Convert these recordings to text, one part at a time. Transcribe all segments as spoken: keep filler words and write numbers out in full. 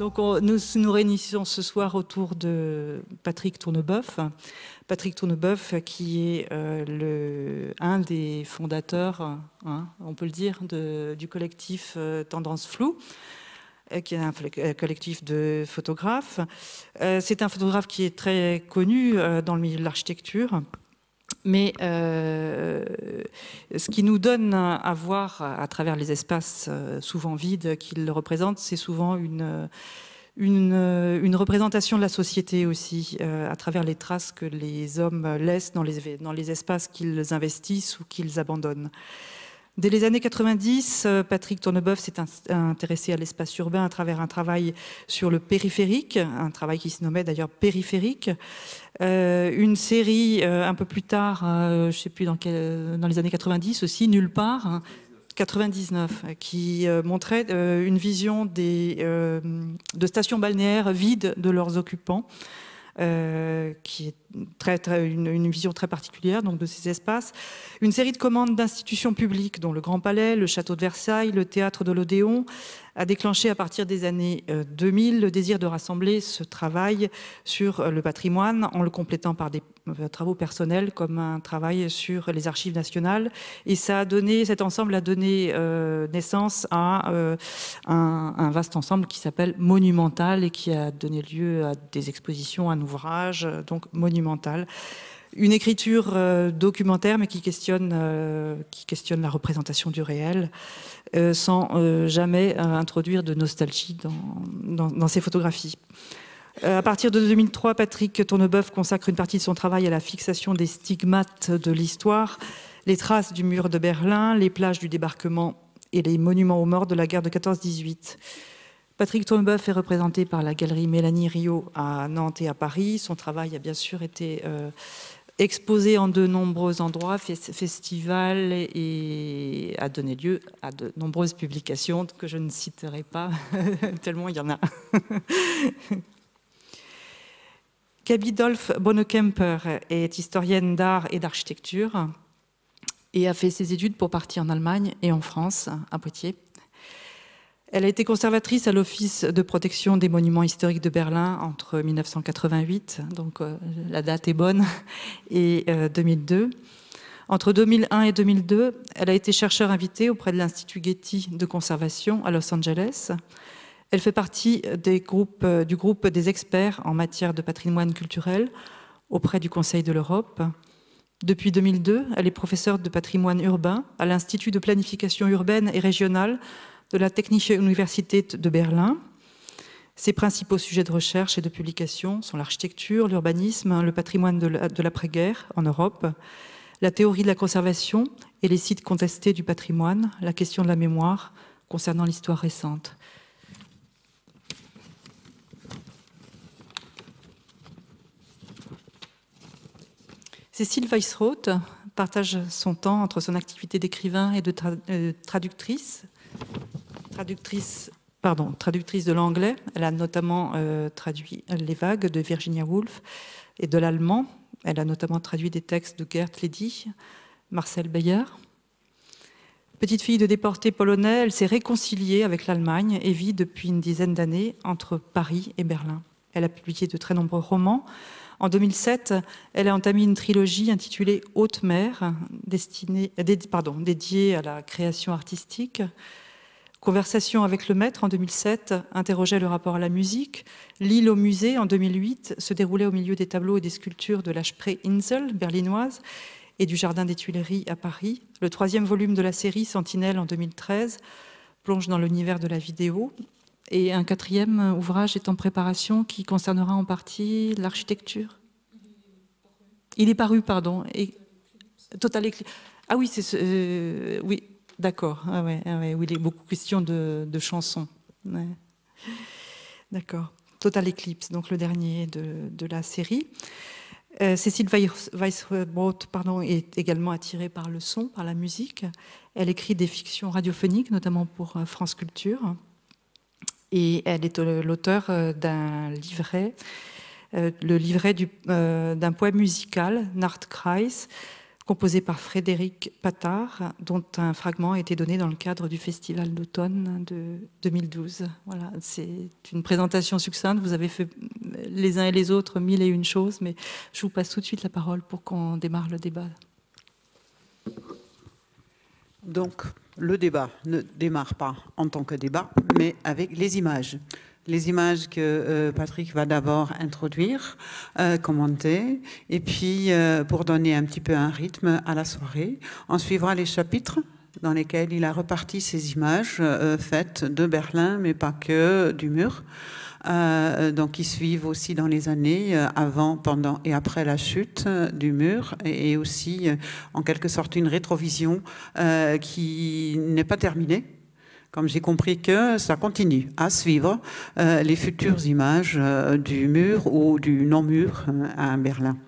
Donc, on, nous nous réunissons ce soir autour de Patrick Tourneboeuf. Patrick Tourneboeuf, qui est euh, le, un des fondateurs, hein, on peut le dire, de, du collectif euh, Tendance Floue, euh, qui est un collectif de photographes. Euh, C'est un photographe qui est très connu euh, dans le milieu de l'architecture. Mais euh, ce qui nous donne à voir à travers les espaces souvent vides qu'il représente, c'est souvent une, une, une représentation de la société aussi, euh, à travers les traces que les hommes laissent dans les, dans les espaces qu'ils investissent ou qu'ils abandonnent. Dès les années quatre-vingt-dix, Patrick Tourneboeuf s'est intéressé à l'espace urbain à travers un travail sur le périphérique, un travail qui se nommait d'ailleurs Périphérique. Euh, une série euh, un peu plus tard, euh, je ne sais plus dans, quel, dans les années quatre-vingt-dix aussi, Nulle part, hein, quatre-vingt-dix-neuf, qui euh, montrait euh, une vision des, euh, de stations balnéaires vides de leurs occupants. Euh, qui est très, très, une, une vision très particulière donc, de ces espaces. Une série de commandes d'institutions publiques, dont le Grand Palais, le Château de Versailles, le Théâtre de l'Odéon, a déclenché à partir des années deux mille le désir de rassembler ce travail sur le patrimoine en le complétant par des travaux personnels comme un travail sur les archives nationales. Et ça a donné, cet ensemble a donné euh, naissance à euh, un, un vaste ensemble qui s'appelle Monumental et qui a donné lieu à des expositions, un ouvrage, donc Monumental. Une écriture euh, documentaire, mais qui questionne, euh, qui questionne la représentation du réel, euh, sans euh, jamais euh, introduire de nostalgie dans, dans, dans ses photographies. Euh, à partir de deux mille trois, Patrick Tourneboeuf consacre une partie de son travail à la fixation des stigmates de l'histoire, les traces du mur de Berlin, les plages du débarquement et les monuments aux morts de la guerre de quatorze dix-huit. Patrick Tourneboeuf est représenté par la galerie Mélanie Rio à Nantes et à Paris. Son travail a bien sûr été euh, exposé en de nombreux endroits, festivals, et a donné lieu à de nombreuses publications que je ne citerai pas, tellement il y en a. Gabi Dolf Bonnekemper est historienne d'art et d'architecture et a fait ses études pour partie en Allemagne et en France, à Poitiers. Elle a été conservatrice à l'Office de protection des monuments historiques de Berlin entre mille neuf cent quatre-vingt-huit, donc euh, la date est bonne, et euh, deux mille deux. Entre deux mille un et deux mille deux, elle a été chercheur invitée auprès de l'Institut Getty de conservation à Los Angeles. Elle fait partie des groupes, euh, du groupe des experts en matière de patrimoine culturel auprès du Conseil de l'Europe. Depuis deux mille deux, elle est professeure de patrimoine urbain à l'Institut de planification urbaine et régionale de la Technische Universität de Berlin. Ses principaux sujets de recherche et de publication sont l'architecture, l'urbanisme, le patrimoine de l'après-guerre en Europe, la théorie de la conservation et les sites contestés du patrimoine, la question de la mémoire concernant l'histoire récente. Cécile Weissroth partage son temps entre son activité d'écrivain et de tra euh, traductrice. Traductrice, pardon, traductrice de l'anglais. Elle a notamment euh, traduit Les Vagues de Virginia Woolf et de l'allemand. Elle a notamment traduit des textes de Gerd Ledy, Marcel Beyer. Petite fille de déportés polonais, elle s'est réconciliée avec l'Allemagne et vit depuis une dizaine d'années entre Paris et Berlin. Elle a publié de très nombreux romans. En deux mille sept, elle a entamé une trilogie intitulée Haute Mer, destinée, pardon, dédiée à la création artistique. Conversation avec le maître en deux mille sept interrogeait le rapport à la musique. L'île au musée en deux mille huit se déroulait au milieu des tableaux et des sculptures de la Spree-Insel berlinoise et du Jardin des Tuileries à Paris. Le troisième volume de la série, Sentinelle en deux mille treize, plonge dans l'univers de la vidéo. Et un quatrième ouvrage est en préparation qui concernera en partie l'architecture. Il est paru, pardon. Et Total Eclipse. Ah oui, c'est ce, euh, oui. D'accord, ah ouais, ah ouais, oui, il est beaucoup question de, de chansons. Ouais. D'accord. Total Eclipse, donc le dernier de, de la série. Euh, Cécile Weissroth, pardon, est également attirée par le son, par la musique. Elle écrit des fictions radiophoniques, notamment pour France Culture. Et elle est l'auteur d'un livret, euh, le livret euh, d'un poème musical, Nachtkreis, composé par Frédéric Patard, dont un fragment a été donné dans le cadre du Festival d'automne de deux mille douze. Voilà, c'est une présentation succincte. Vous avez fait les uns et les autres mille et une choses, mais je vous passe tout de suite la parole pour qu'on démarre le débat. Donc, le débat ne démarre pas en tant que débat, mais avec les images. Les images que euh, Patrick va d'abord introduire, euh, commenter, et puis euh, pour donner un petit peu un rythme à la soirée, on suivra les chapitres dans lesquels il a reparti ces images euh, faites de Berlin, mais pas que du mur. Euh, donc, ils suivent aussi dans les années euh, avant, pendant et après la chute euh, du mur, et, et aussi, euh, en quelque sorte, une rétrovision euh, qui n'est pas terminée. Comme j'ai compris que ça continue à suivre euh, les futures images euh, du mur ou du non-mur euh, à Berlin.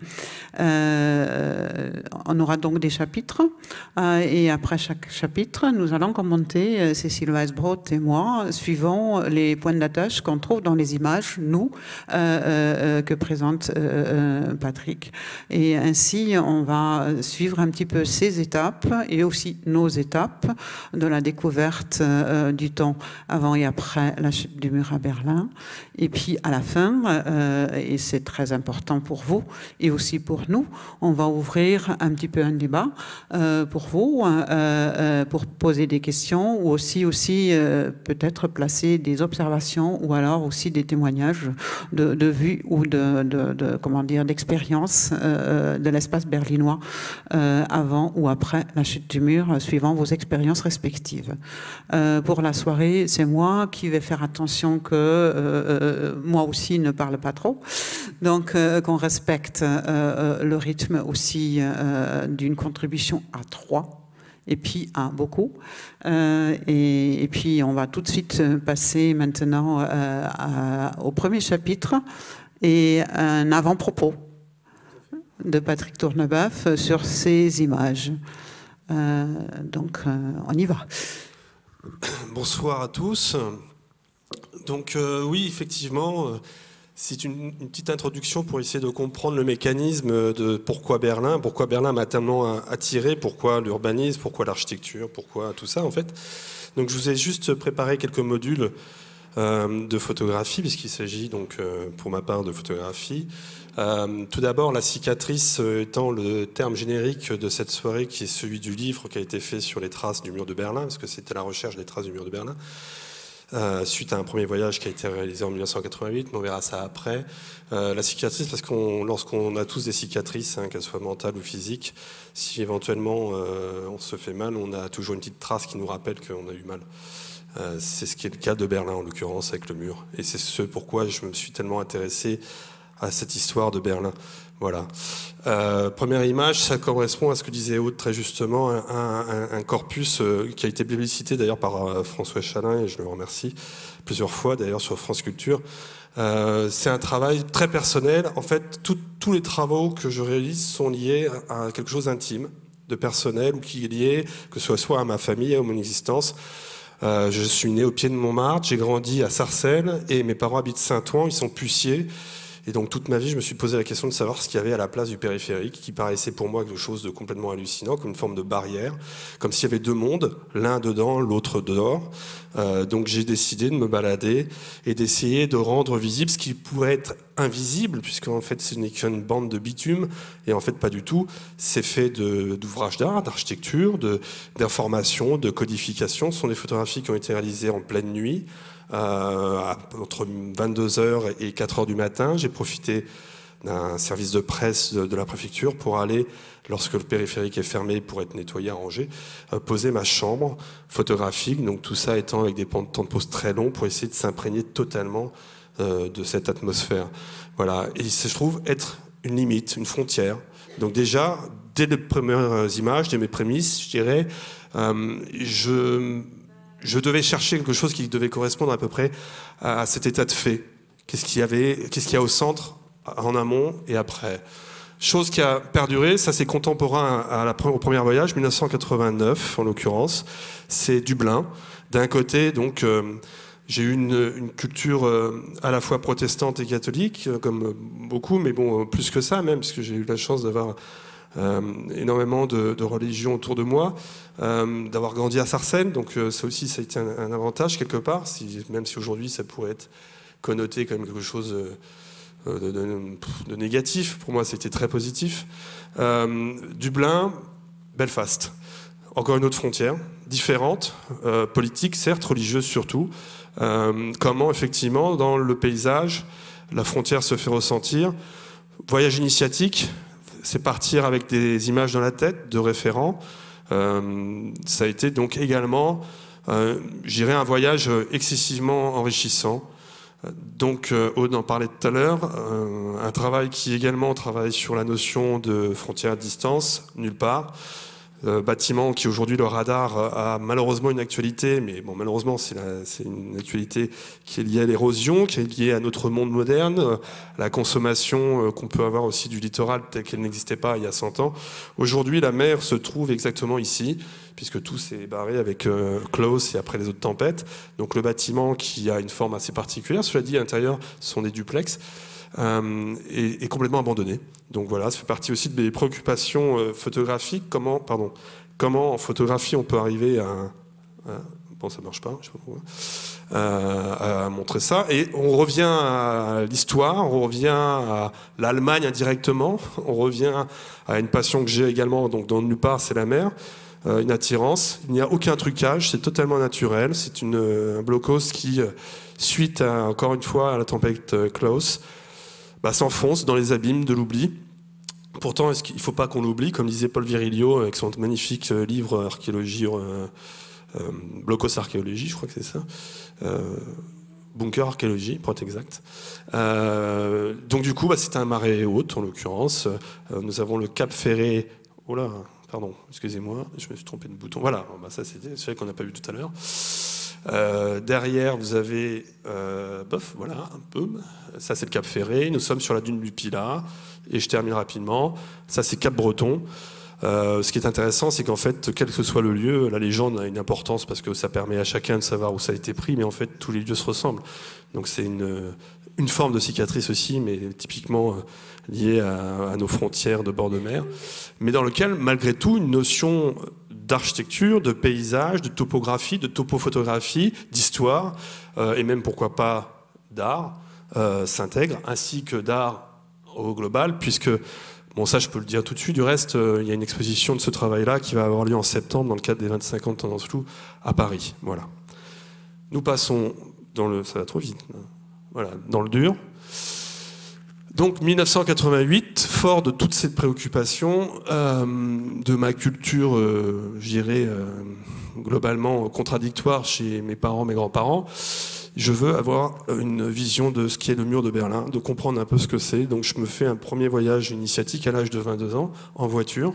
Euh, on aura donc des chapitres euh, et après chaque chapitre, nous allons commenter, euh, Cécile Weisbrot et moi, suivant les points d'attache qu'on trouve dans les images, nous, euh, euh, que présente euh, Patrick. Et ainsi, on va suivre un petit peu ces étapes et aussi nos étapes de la découverte euh, du temps avant et après la chute du mur à Berlin. Et puis à la fin, euh, et c'est très important pour vous et aussi pour nous, on va ouvrir un petit peu un débat euh, pour vous, euh, euh, pour poser des questions ou aussi, aussi euh, peut-être placer des observations ou alors aussi des témoignages de, de vues ou de, de, de comment dire, d'expériences euh, de l'espace berlinois euh, avant ou après la chute du mur, suivant vos expériences respectives. Euh, pour la soirée, c'est moi qui vais faire attention que euh, moi aussi ne parle pas trop, donc euh, qu'on respecte euh, le rythme aussi euh, d'une contribution à trois et puis à beaucoup. Euh, et, et puis on va tout de suite passer maintenant euh, à, au premier chapitre et un avant-propos de Patrick Tourneboeuf sur ces images. Euh, donc euh, on y va. Bonsoir à tous. Donc euh, oui, effectivement, euh, c'est une, une petite introduction pour essayer de comprendre le mécanisme de pourquoi Berlin, pourquoi Berlin m'a tellement attiré, pourquoi l'urbanisme, pourquoi l'architecture, pourquoi tout ça en fait. Donc je vous ai juste préparé quelques modules euh, de photographie, puisqu'il s'agit donc euh, pour ma part de photographie. Euh, tout d'abord, la cicatrice étant le terme générique de cette soirée, qui est celui du livre qui a été fait sur les traces du mur de Berlin, parce que c'était la recherche des traces du mur de Berlin, euh, suite à un premier voyage qui a été réalisé en mille neuf cent quatre-vingt-huit, mais on verra ça après. Euh, la cicatrice, parce qu'on, lorsqu'on a tous des cicatrices, hein, qu'elles soient mentales ou physiques, si éventuellement euh, on se fait mal, on a toujours une petite trace qui nous rappelle qu'on a eu mal. Euh, c'est ce qui est le cas de Berlin, en l'occurrence, avec le mur. Et c'est ce pourquoi je me suis tellement intéressé à cette histoire de Berlin. Voilà. Euh, première image, ça correspond à ce que disait Aude très justement, un, un, un corpus euh, qui a été publicité d'ailleurs par euh, François Chalin, et je le remercie plusieurs fois d'ailleurs sur France Culture. Euh, c'est un travail très personnel. En fait, tout, tous les travaux que je réalise sont liés à quelque chose d'intime, de personnel, ou qui est lié, que ce soit soit à ma famille, à mon existence. Euh, je suis né au pied de Montmartre, j'ai grandi à Sarcelles, et mes parents habitent Saint-Ouen, ils sont puciers. Et donc toute ma vie, je me suis posé la question de savoir ce qu'il y avait à la place du périphérique, qui paraissait pour moi quelque chose de complètement hallucinant, comme une forme de barrière, comme s'il y avait deux mondes, l'un dedans, l'autre dehors. Euh, donc j'ai décidé de me balader et d'essayer de rendre visible ce qui pourrait être invisible, puisqu'en fait ce n'est qu'une bande de bitume, et en fait pas du tout. C'est fait de, d'ouvrages d'art, d'architecture, de, d'information, de codification. Ce sont des photographies qui ont été réalisées en pleine nuit, Euh, entre vingt-deux heures et quatre heures du matin. J'ai profité d'un service de presse de, de la préfecture pour aller, lorsque le périphérique est fermé pour être nettoyé, arrangé, euh, poser ma chambre photographique, donc tout ça étant avec des temps de pause très longs pour essayer de s'imprégner totalement euh, de cette atmosphère. Voilà. Et je trouve être une limite, une frontière. Donc déjà, dès les premières images, dès mes prémices, je dirais, euh, je... Je devais chercher quelque chose qui devait correspondre à peu près à cet état de fait. Qu'est-ce qu'il y avait, qu'est-ce qu'il y a au centre, en amont et après. Chose qui a perduré, ça c'est contemporain à la, au premier voyage, mille neuf cent quatre-vingt-neuf en l'occurrence. C'est Dublin. D'un côté, donc, euh, j'ai eu une, une culture euh, à la fois protestante et catholique, comme beaucoup, mais bon, plus que ça même, puisque j'ai eu la chance d'avoir euh, énormément de, de religions autour de moi, euh, d'avoir grandi à Sarcelles, donc euh, ça aussi ça a été un, un avantage quelque part, si, même si aujourd'hui ça pourrait être connoté comme quelque chose de, de, de, de négatif, pour moi c'était très positif. Euh, Dublin, Belfast, encore une autre frontière, différente, euh, politique certes, religieuse surtout. Euh, comment effectivement dans le paysage la frontière se fait ressentir. Voyage initiatique, c'est partir avec des images dans la tête de référents. Euh, ça a été donc également, euh, je dirais, un voyage excessivement enrichissant. Donc, euh, Aude en parlait tout à l'heure, euh, un travail qui également travaille sur la notion de frontière à distance, nulle part. Euh, bâtiment qui aujourd'hui le radar a malheureusement une actualité, mais bon malheureusement c'est, la, c'est une actualité qui est liée à l'érosion, qui est liée à notre monde moderne, à la consommation euh, qu'on peut avoir aussi du littoral tel qu'elle n'existait pas il y a cent ans. Aujourd'hui la mer se trouve exactement ici, puisque tout s'est barré avec euh, Klaus et après les autres tempêtes. Donc le bâtiment qui a une forme assez particulière, cela dit à l'intérieur ce sont des duplex, Euh, est, est complètement abandonné. Donc voilà, ça fait partie aussi de mes préoccupations euh, photographiques. Comment, pardon, comment en photographie on peut arriver à, à bon ça marche pas, je sais pas pourquoi, euh, à montrer ça. Et on revient à l'histoire, on revient à l'Allemagne indirectement, on revient à une passion que j'ai également, donc dans nulle part c'est la mer. Euh, une attirance, il n'y a aucun trucage, c'est totalement naturel, c'est une, un blocos qui, suite à, encore une fois à la tempête euh, Klaus, bah, s'enfonce dans les abîmes de l'oubli. Pourtant, est-ce qu'il ne faut pas qu'on l'oublie, comme disait Paul Virilio avec son magnifique livre Archéologie, euh, euh, Blocos Archéologie, je crois que c'est ça, euh, Bunker Archéologie, pour être exact. Euh, donc du coup, bah, c'était un marais haute, en l'occurrence. Euh, nous avons le Cap Ferré, oh là, pardon, excusez-moi, je me suis trompé de bouton. Voilà, bah, ça c'était celui qu'on n'a pas vu tout à l'heure. Euh, derrière, vous avez, euh, bof, voilà, un peu. Ça, c'est le Cap Ferré. Nous sommes sur la dune du Pilat. Et je termine rapidement. Ça, c'est Cap Breton. Euh, ce qui est intéressant, c'est qu'en fait, quel que soit le lieu, la légende a une importance parce que ça permet à chacun de savoir où ça a été pris. Mais en fait, tous les lieux se ressemblent. Donc, c'est une, une forme de cicatrice aussi, mais typiquement liée à, à nos frontières de bord de mer. Mais dans lequel, malgré tout, une notion d'architecture, de paysage, de topographie, de topophotographie, d'histoire, euh, et même pourquoi pas d'art, euh, s'intègre, ainsi que d'art au global, puisque, bon ça je peux le dire tout de suite, du reste, euh, il y a une exposition de ce travail-là qui va avoir lieu en septembre dans le cadre des vingt-cinq ans de Tendance Floue à Paris. Voilà. Nous passons dans le... ça va trop vite. Voilà, dans le dur. Donc mille neuf cent quatre-vingt-huit, fort de toute cette préoccupation, euh, de ma culture, euh, je dirais, euh, globalement contradictoire chez mes parents, mes grands-parents, je veux avoir une vision de ce qu'est le mur de Berlin, de comprendre un peu ce que c'est. Donc je me fais un premier voyage initiatique à l'âge de vingt-deux ans, en voiture.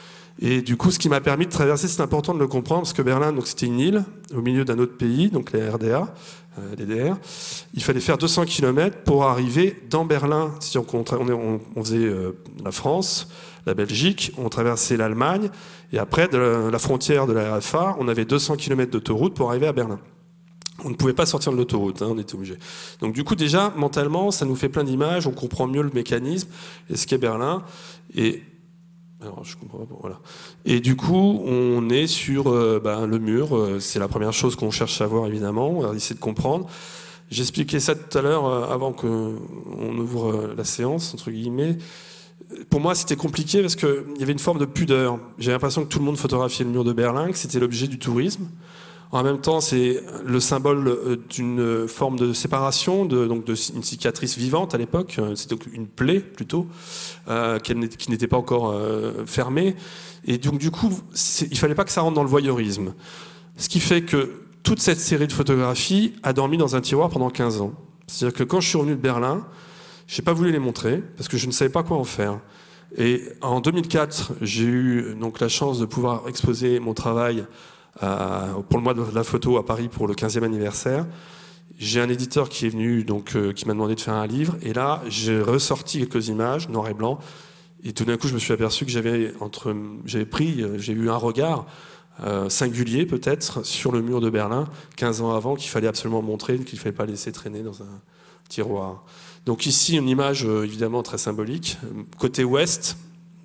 Et du coup, ce qui m'a permis de traverser, c'est important de le comprendre, parce que Berlin, donc, c'était une île au milieu d'un autre pays, donc la R D A, euh, D D R. Il fallait faire deux cents kilomètres pour arriver dans Berlin. Si on, on, on faisait euh, la France, la Belgique, on traversait l'Allemagne, et après, de la, la frontière de la R F A, on avait deux cents kilomètres d'autoroute pour arriver à Berlin. On ne pouvait pas sortir de l'autoroute, hein, on était obligé. Donc du coup, déjà, mentalement, ça nous fait plein d'images, on comprend mieux le mécanisme, et ce qu'est Berlin, et... Alors, je comprends pas, voilà. Et du coup, on est sur euh, bah, le mur. Euh, c'est la première chose qu'on cherche à voir, évidemment. On va essayer de comprendre. J'expliquais ça tout à l'heure, euh, avant qu'on ouvre euh, la séance, entre guillemets. Pour moi, c'était compliqué parce qu'il y avait une forme de pudeur. J'ai l'impression que tout le monde photographiait le mur de Berlin, que c'était l'objet du tourisme. En même temps, c'est le symbole d'une forme de séparation, de, donc de, une cicatrice vivante à l'époque. C'est donc une plaie plutôt, euh, qui n'était pas encore euh, fermée. Et donc du coup, il fallait pas que ça rentre dans le voyeurisme. Ce qui fait que toute cette série de photographies a dormi dans un tiroir pendant quinze ans. C'est-à-dire que quand je suis revenu de Berlin, j'ai pas voulu les montrer parce que je ne savais pas quoi en faire. Et en deux mille quatre, j'ai eu donc la chance de pouvoir exposer mon travail Euh, pour le mois de la photo à Paris pour le quinzième anniversaire. J'ai un éditeur qui est venu, donc, euh, qui m'a demandé de faire un livre, et là j'ai ressorti quelques images noir et blanc, et tout d'un coup je me suis aperçu que j'avais entre j'avais pris j'ai eu un regard euh, singulier peut-être sur le mur de Berlin quinze ans avant, qu'il fallait absolument montrer, qu'il ne fallait pas laisser traîner dans un tiroir. Donc ici une image euh, évidemment très symbolique. Côté ouest,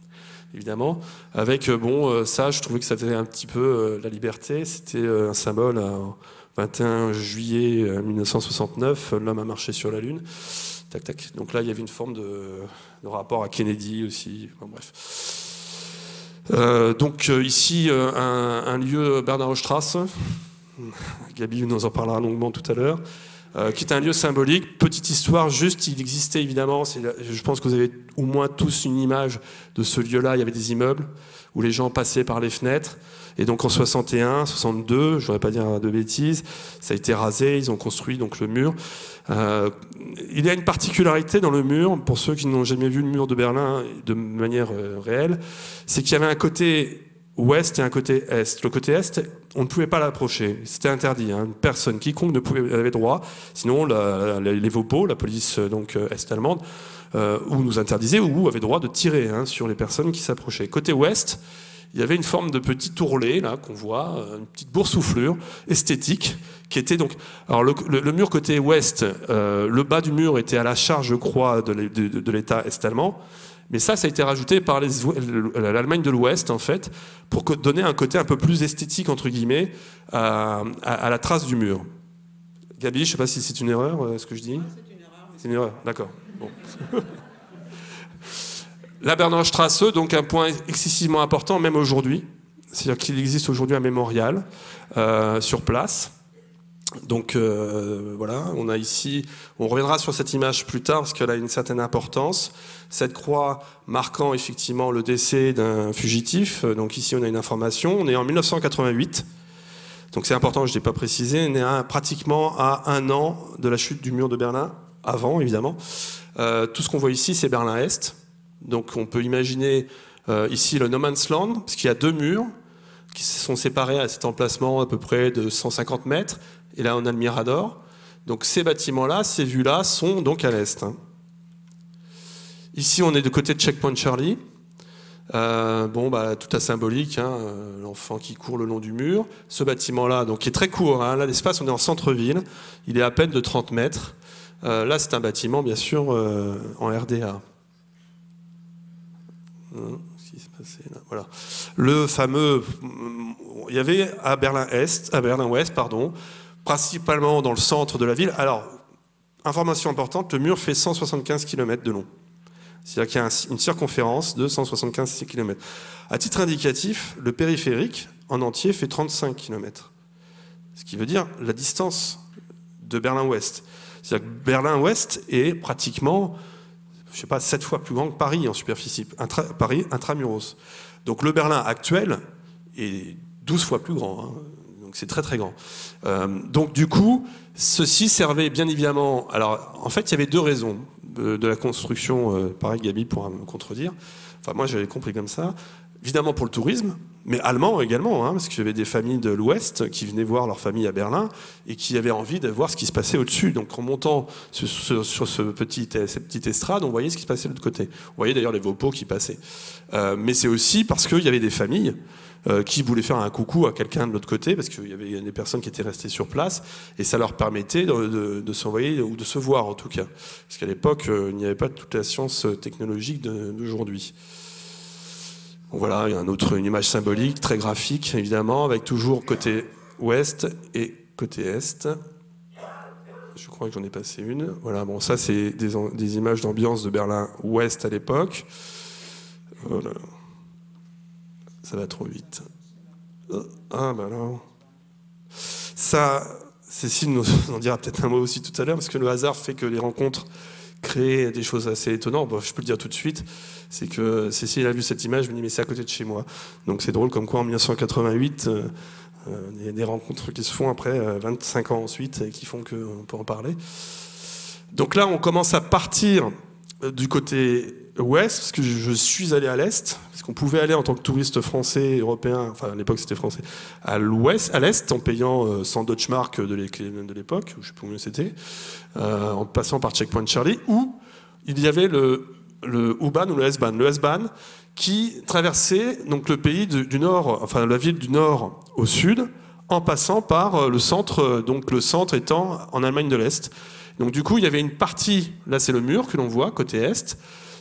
évidemment. Avec, bon, ça, je trouvais que ça faisait un petit peu la liberté. C'était un symbole. Hein, vingt et un juillet mille neuf cent soixante-neuf, l'homme a marché sur la Lune. Tac, tac. Donc là, il y avait une forme de, de rapport à Kennedy aussi. Bon, bref. Euh, donc euh, ici, euh, un, un lieu, Bernauerstraße. Gabi nous en parlera longuement tout à l'heure. Euh, qui est un lieu symbolique. Petite histoire, juste, il existait évidemment, c'est, je pense que vous avez au moins tous une image de ce lieu-là. Il y avait des immeubles où les gens passaient par les fenêtres. Et donc en soixante et un, soixante-deux, je ne voudrais pas dire de bêtises, ça a été rasé, ils ont construit donc le mur. Euh, il y a une particularité dans le mur, pour ceux qui n'ont jamais vu le mur de Berlin de manière euh, réelle, c'est qu'il y avait un côté ouest et un côté est. Le côté est, on ne pouvait pas l'approcher, c'était interdit. Hein. Personne, quiconque ne pouvait, avait droit, sinon la, la, les Vopo, la police donc est-allemande, euh, ou nous interdisait ou avait droit de tirer hein, sur les personnes qui s'approchaient. Côté ouest, il y avait une forme de petit ourlet là qu'on voit, une petite boursouflure esthétique qui était donc. Alors le, le, le mur côté ouest, euh, le bas du mur était à la charge, je crois, de, de, de l'État est-allemand, mais ça, ça a été rajouté par les, l'Allemagne de l'Ouest en fait, pour donner un côté un peu plus esthétique entre guillemets à, à, à la trace du mur. Gabi, je ne sais pas si c'est une erreur, ce que je dis. Non, c'est une erreur. C'est une erreur, d'accord. Bon. La Bernauerstraße, donc un point excessivement important, même aujourd'hui. C'est-à-dire qu'il existe aujourd'hui un mémorial euh, sur place. Donc euh, voilà, on a ici, on reviendra sur cette image plus tard parce qu'elle a une certaine importance. Cette croix marquant effectivement le décès d'un fugitif. Donc ici, on a une information. On est en mille neuf cent quatre-vingt-huit. Donc c'est important, je ne l'ai pas précisé. On est à, pratiquement à un an de la chute du mur de Berlin, avant évidemment. Euh, tout ce qu'on voit ici, c'est Berlin-Est. Donc on peut imaginer euh, ici le No Man's Land, parce qu'il y a deux murs qui se sont séparés à cet emplacement à peu près de cent cinquante mètres. Et là, on a le Mirador. Donc ces bâtiments-là, ces vues-là, sont donc à l'est. Hein. Ici, on est de côté de Checkpoint Charlie. Euh, bon, bah, tout à symbolique, hein, l'enfant qui court le long du mur. Ce bâtiment-là, donc qui est très court. Hein, là, l'espace, on est en centre-ville. Il est à peine de trente mètres. Euh, là, c'est un bâtiment, bien sûr, euh, en R D A. Ce qui se passait là, voilà. Le fameux, il y avait à Berlin-Est, à Berlin-Ouest, pardon, principalement dans le centre de la ville. Alors, information importante, le mur fait cent soixante-quinze kilomètres de long. C'est-à-dire qu'il y a une circonférence de cent soixante-quinze kilomètres. À titre indicatif, le périphérique en entier fait trente-cinq kilomètres. Ce qui veut dire la distance de Berlin-Ouest. C'est-à-dire que Berlin-Ouest est pratiquement, je ne sais pas, sept fois plus grand que Paris en superficie, intra, Paris intramuros. Donc le Berlin actuel est douze fois plus grand, hein. Donc c'est très très grand. Euh, donc du coup, ceci servait bien évidemment. Alors en fait, il y avait deux raisons de, de la construction. Euh, pareil, Gabi pourra me contredire. Enfin, moi j'avais compris comme ça. Évidemment pour le tourisme, mais allemand également, hein, parce qu'il y avait des familles de l'Ouest qui venaient voir leur famille à Berlin et qui avaient envie de voir ce qui se passait au-dessus. Donc en montant sur, sur, sur ce petit, cette petite estrade, on voyait ce qui se passait de l'autre côté. On voyait d'ailleurs les Vopo qui passaient. Euh, mais c'est aussi parce qu'il y avait des familles euh, qui voulaient faire un coucou à quelqu'un de l'autre côté, parce qu'il y avait des personnes qui étaient restées sur place, et ça leur permettait de, de, de s'envoyer, ou de se voir en tout cas. Parce qu'à l'époque, euh, il n'y avait pas toute la science technologique d'aujourd'hui. Voilà, il y a un autre, une image symbolique, très graphique, évidemment, avec toujours côté ouest et côté est. Je crois que j'en ai passé une. Voilà, bon, ça, c'est des, des images d'ambiance de Berlin-Ouest à l'époque. Voilà. Ça va trop vite. Ah, bah non. Ça, Cécile nous en dira peut-être un mot aussi tout à l'heure, parce que le hasard fait que les rencontres créer des choses assez étonnantes. Bon, je peux le dire tout de suite, c'est que Cécile a vu cette image, je me dis mais c'est à côté de chez moi. Donc c'est drôle comme quoi en mille neuf cent quatre-vingt-huit, euh, il y a des rencontres qui se font après euh, vingt-cinq ans ensuite et qui font qu'on peut en parler. Donc là on commence à partir du côté ouest, parce que je suis allé à l'est, parce qu'on pouvait aller en tant que touriste français, européen, enfin à l'époque c'était français, à l'ouest, à l'est, en payant euh, cent Deutschmark de l'époque, je ne sais pas combien c'était, euh, en passant par Checkpoint Charlie, où il y avait le, le U-Bahn ou le S-Bahn. Le S-Bahn qui traversait donc le pays du, du nord, enfin la ville du nord au sud, en passant par le centre, donc le centre étant en Allemagne de l'Est. Donc du coup, il y avait une partie, là c'est le mur que l'on voit, côté est,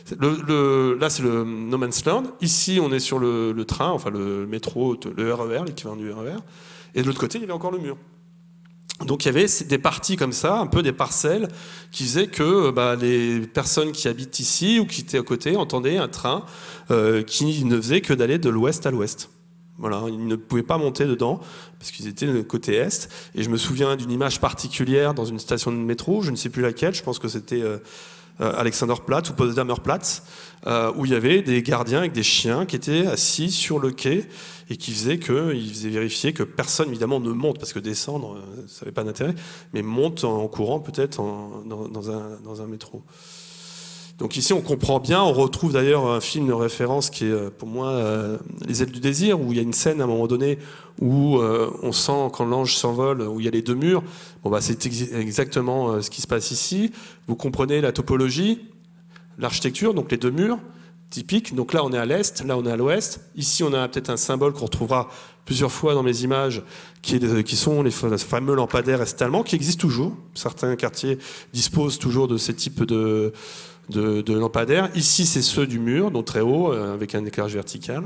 Le, le, là, c'est le No Man's Land. Ici, on est sur le, le train, enfin le métro, le R E R, l'équivalent du R E R. Et de l'autre côté, il y avait encore le mur. Donc il y avait des parties comme ça, un peu des parcelles, qui faisaient que bah, les personnes qui habitent ici ou qui étaient à côté entendaient un train euh, qui ne faisait que d'aller de l'ouest à l'ouest. Voilà, ils ne pouvaient pas monter dedans parce qu'ils étaient de côté est. Et je me souviens d'une image particulière dans une station de métro, je ne sais plus laquelle, je pense que c'était euh, Alexanderplatz ou Potsdamerplatz, euh, où il y avait des gardiens avec des chiens qui étaient assis sur le quai et qui faisaient que, ils faisaient vérifier que personne évidemment ne monte, parce que descendre, euh, ça n'avait pas d'intérêt, mais monte en courant peut-être en, dans, dans, un, dans un métro. Donc ici, on comprend bien, on retrouve d'ailleurs un film de référence qui est pour moi euh, Les ailes du désir, où il y a une scène à un moment donné où euh, on sent quand l'ange s'envole, où il y a les deux murs. Bon, bah, c'est ex exactement euh, ce qui se passe ici. Vous comprenez la topologie, l'architecture, donc les deux murs typiques. Donc là, on est à l'est, là, on est à l'ouest. Ici, on a peut-être un symbole qu'on retrouvera plusieurs fois dans mes images, qui, est, qui sont les fameux lampadaires est-allemands, qui existent toujours. Certains quartiers disposent toujours de ces types de... De, de lampadaires. Ici, c'est ceux du mur, donc très haut, euh, avec un éclairage vertical.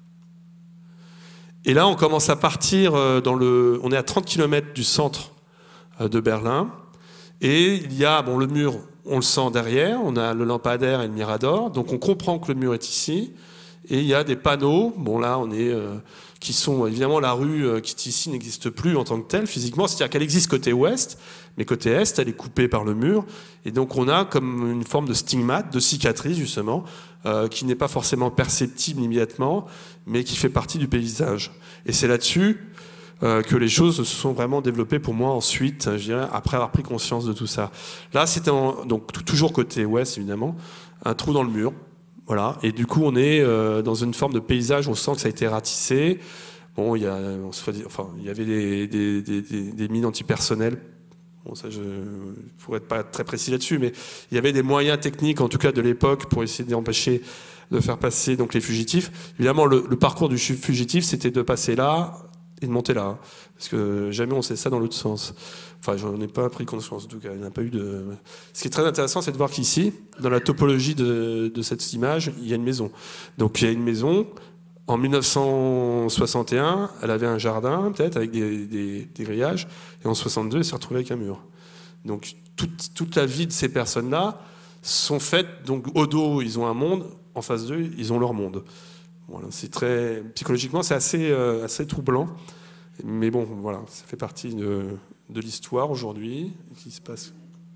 Et là, on commence à partir dans le... On est à trente kilomètres du centre euh, de Berlin. Et il y a, bon, le mur, on le sent derrière, on a le lampadaire et le mirador, donc on comprend que le mur est ici. Et il y a des panneaux, bon là, on est... Euh, qui sont, évidemment, la rue euh, qui est ici n'existe plus en tant que telle, physiquement, c'est-à-dire qu'elle existe côté ouest, mais côté est, elle est coupée par le mur, et donc on a comme une forme de stigmate, de cicatrice, justement, euh, qui n'est pas forcément perceptible immédiatement, mais qui fait partie du paysage. Et c'est là-dessus euh, que les choses se sont vraiment développées pour moi ensuite, je dirais, après avoir pris conscience de tout ça. Là, c'était donc toujours côté ouest, évidemment, un trou dans le mur. Voilà, et du coup on est euh, dans une forme de paysage, on sent que ça a été ratissé. Bon, il y a, on se, enfin, il y avait des, des, des, des mines antipersonnelles. Bon, ça, je ne pourrais pas être très précis là-dessus, mais il y avait des moyens techniques, en tout cas de l'époque, pour essayer d'empêcher de faire passer donc les fugitifs. Évidemment, le, le parcours du fugitif, c'était de passer là et de monter là, parce que jamais on sait ça dans l'autre sens. Enfin, j'en ai pas pris conscience, en tout cas, il n'y a pas eu de... Ce qui est très intéressant, c'est de voir qu'ici, dans la topologie de, de cette image, il y a une maison. Donc il y a une maison, en mille neuf cent soixante et un, elle avait un jardin, peut-être, avec des, des, des grillages, et en soixante-deux, elle s'est retrouvée avec un mur. Donc toute, toute la vie de ces personnes-là sont faites, donc au dos, ils ont un monde, en face d'eux, ils ont leur monde. Voilà, c'est très... Psychologiquement, c'est assez, euh, assez troublant. Mais bon, voilà, ça fait partie de, de l'histoire aujourd'hui qui se passe.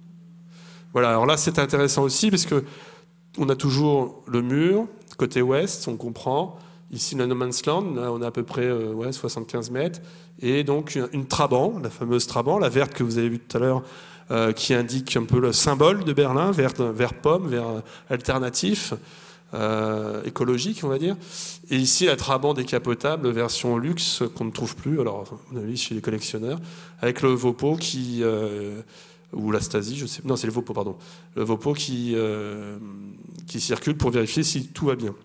Voilà, alors là, c'est intéressant aussi parce que on a toujours le mur, côté ouest, on comprend. Ici, le No Man's Land, là, on a à peu près euh, ouais, soixante-quinze mètres. Et donc, une, une Trabant, la fameuse Trabant, la verte que vous avez vue tout à l'heure, euh, qui indique un peu le symbole de Berlin, vert, vert pomme, vert alternatif. Euh, écologique, on va dire. Et ici, la Trabant décapotable, version luxe, qu'on ne trouve plus, alors, à mon avis, chez les collectionneurs, avec le Vopo qui... Euh, ou la Stasi, je sais... Non, c'est le Vopo, pardon. Le Vopo qui, euh, qui circule pour vérifier si tout va bien.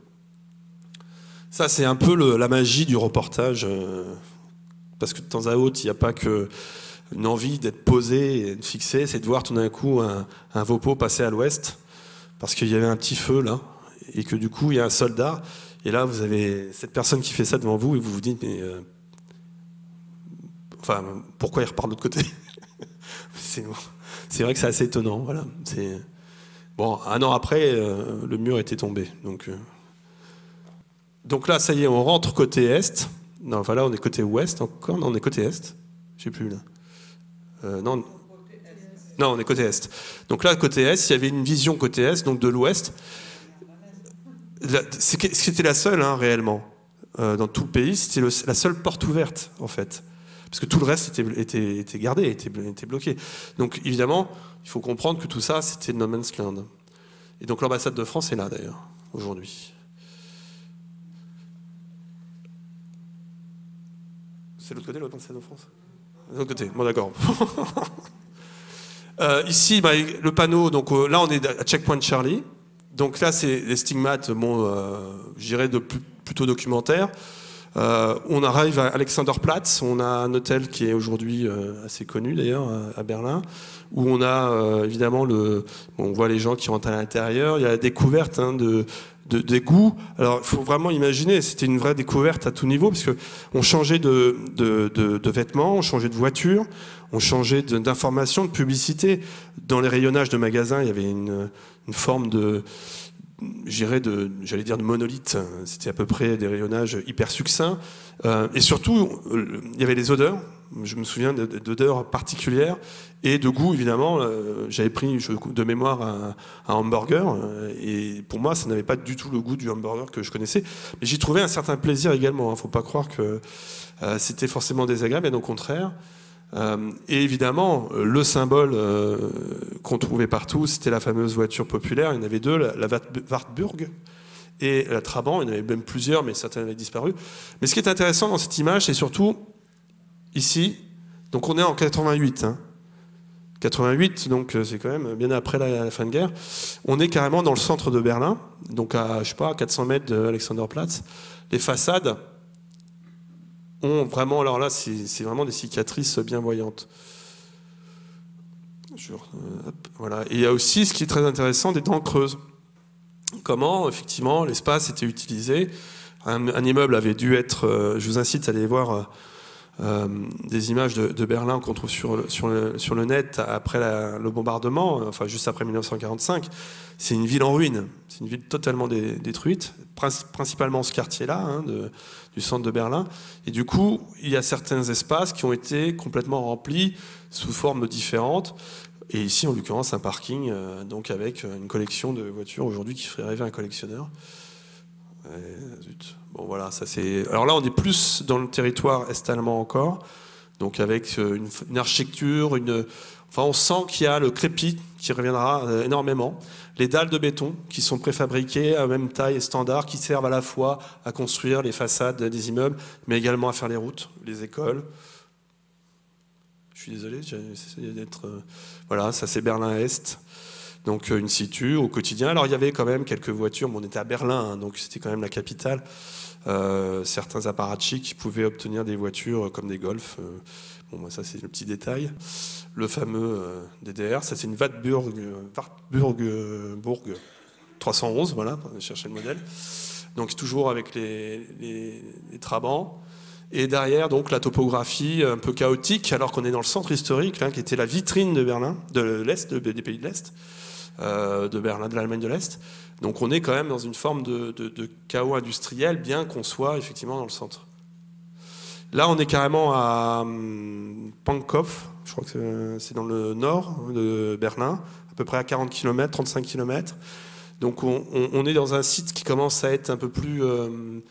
Ça, c'est un peu le, la magie du reportage, euh, parce que de temps à autre, il n'y a pas que une envie d'être posé et de fixé, c'est de voir tout d'un coup un, un Vopo passer à l'ouest, parce qu'il y avait un petit feu, là, et que du coup il y a un soldat et là vous avez cette personne qui fait ça devant vous et vous vous dites mais euh, enfin pourquoi il repart de l'autre côté. c'est, c'est vrai que c'est assez étonnant, voilà. C'est bon, un an après euh, le mur était tombé, donc euh... donc là ça y est, on rentre côté est. Non, enfin là on est côté ouest encore, non on est côté est, je sais plus là. Euh, non non on est côté est. Donc là côté est, il y avait une vision côté est, donc de l'ouest. C'était la seule, hein, réellement, euh, dans tout le pays, c'était le, la seule porte ouverte, en fait. Parce que tout le reste était, était, était gardé, était, était bloqué. Donc, évidemment, il faut comprendre que tout ça, c'était No Man's Land. Et donc, l'ambassade de France est là, d'ailleurs, aujourd'hui. C'est l'autre côté, l'ambassade de France ? L'autre côté, bon, d'accord. euh, ici, bah, le panneau, donc euh, là, on est à Checkpoint Charlie. Donc là, c'est les stigmates, bon, euh, je dirais de plus, plutôt documentaires. Euh, on arrive à Alexanderplatz, on a un hôtel qui est aujourd'hui euh, assez connu d'ailleurs à, à Berlin, où on a euh, évidemment le, on voit les gens qui rentrent à l'intérieur, il y a la découverte hein, de De, d'égouts. Alors, il faut vraiment imaginer, c'était une vraie découverte à tout niveau, parce que on changeait de, de, de, de vêtements, on changeait de voiture, on changeait d'informations, de, de publicité. Dans les rayonnages de magasins, il y avait une, une forme de, j'irais de, j'allais dire de monolithe. C'était à peu près des rayonnages hyper succincts. Euh, et surtout, il y avait les odeurs. Je me souviens d'odeurs particulières et de goût, évidemment. Euh, J'avais pris je, de mémoire un, un hamburger euh, et pour moi, ça n'avait pas du tout le goût du hamburger que je connaissais. Mais j'y trouvais un certain plaisir également. Il ne faut pas croire que euh, c'était forcément désagréable, bien au contraire. Euh, et évidemment, le symbole euh, qu'on trouvait partout, c'était la fameuse voiture populaire. Il y en avait deux, la, la Wartburg et la Trabant. Il y en avait même plusieurs, mais certaines avaient disparu. Mais ce qui est intéressant dans cette image, c'est surtout ici, donc on est en quatre-vingt-huit. Hein. quatre-vingt-huit, donc c'est quand même bien après la, la fin de guerre. On est carrément dans le centre de Berlin, donc à, je sais pas, quatre cents mètres de Alexanderplatz. Les façades ont vraiment, alors là, c'est vraiment des cicatrices bien voyantes. Je, euh, hop, voilà. Et il y a aussi, ce qui est très intéressant, des dents creuses. Comment, effectivement, l'espace était utilisé. Un, un immeuble avait dû être, euh, je vous incite à aller voir euh, euh, des images de, de Berlin qu'on trouve sur, sur, le, sur le net après la, le bombardement, enfin juste après mille neuf cent quarante-cinq. C'est une ville en ruine, c'est une ville totalement dé, détruite, principalement ce quartier-là, hein, de, du centre de Berlin. Et du coup, il y a certains espaces qui ont été complètement remplis sous formes différentes. Et ici, en l'occurrence, un parking euh, donc avec une collection de voitures aujourd'hui qui ferait rêver un collectionneur. Ouais, zut. Bon, voilà, ça c'est. Alors là, on est plus dans le territoire est-allemand encore, donc avec une, une architecture, une. Enfin, on sent qu'il y a le crépi qui reviendra euh, énormément. Les dalles de béton qui sont préfabriquées à même taille et standard, qui servent à la fois à construire les façades des immeubles, mais également à faire les routes, les écoles. Je suis désolé, j'ai essayé d'être. Euh, voilà, ça c'est Berlin-Est. Donc une situ au quotidien. Alors il y avait quand même quelques voitures, mais on était à Berlin, hein, donc c'était quand même la capitale. Euh, certains apparatchiks qui pouvaient obtenir des voitures comme des Golf. Euh, bon, bah, ça c'est le petit détail. Le fameux euh, D D R, ça c'est une Wartburg, Wartburg Bourg trois cent onze, voilà, on va chercher le modèle. Donc toujours avec les, les, les Trabants. Et derrière, donc, la topographie un peu chaotique, alors qu'on est dans le centre historique, hein, qui était la vitrine de Berlin, de l'Est, de, des pays de l'Est. Euh, de Berlin, de l'Allemagne de l'Est. Donc on est quand même dans une forme de, de, de chaos industriel, bien qu'on soit effectivement dans le centre. Là, on est carrément à hum, Pankow, je crois que c'est dans le nord de Berlin, à peu près à quarante kilomètres, trente-cinq kilomètres. Donc on, on, on est dans un site qui commence à être un peu plus... Euh,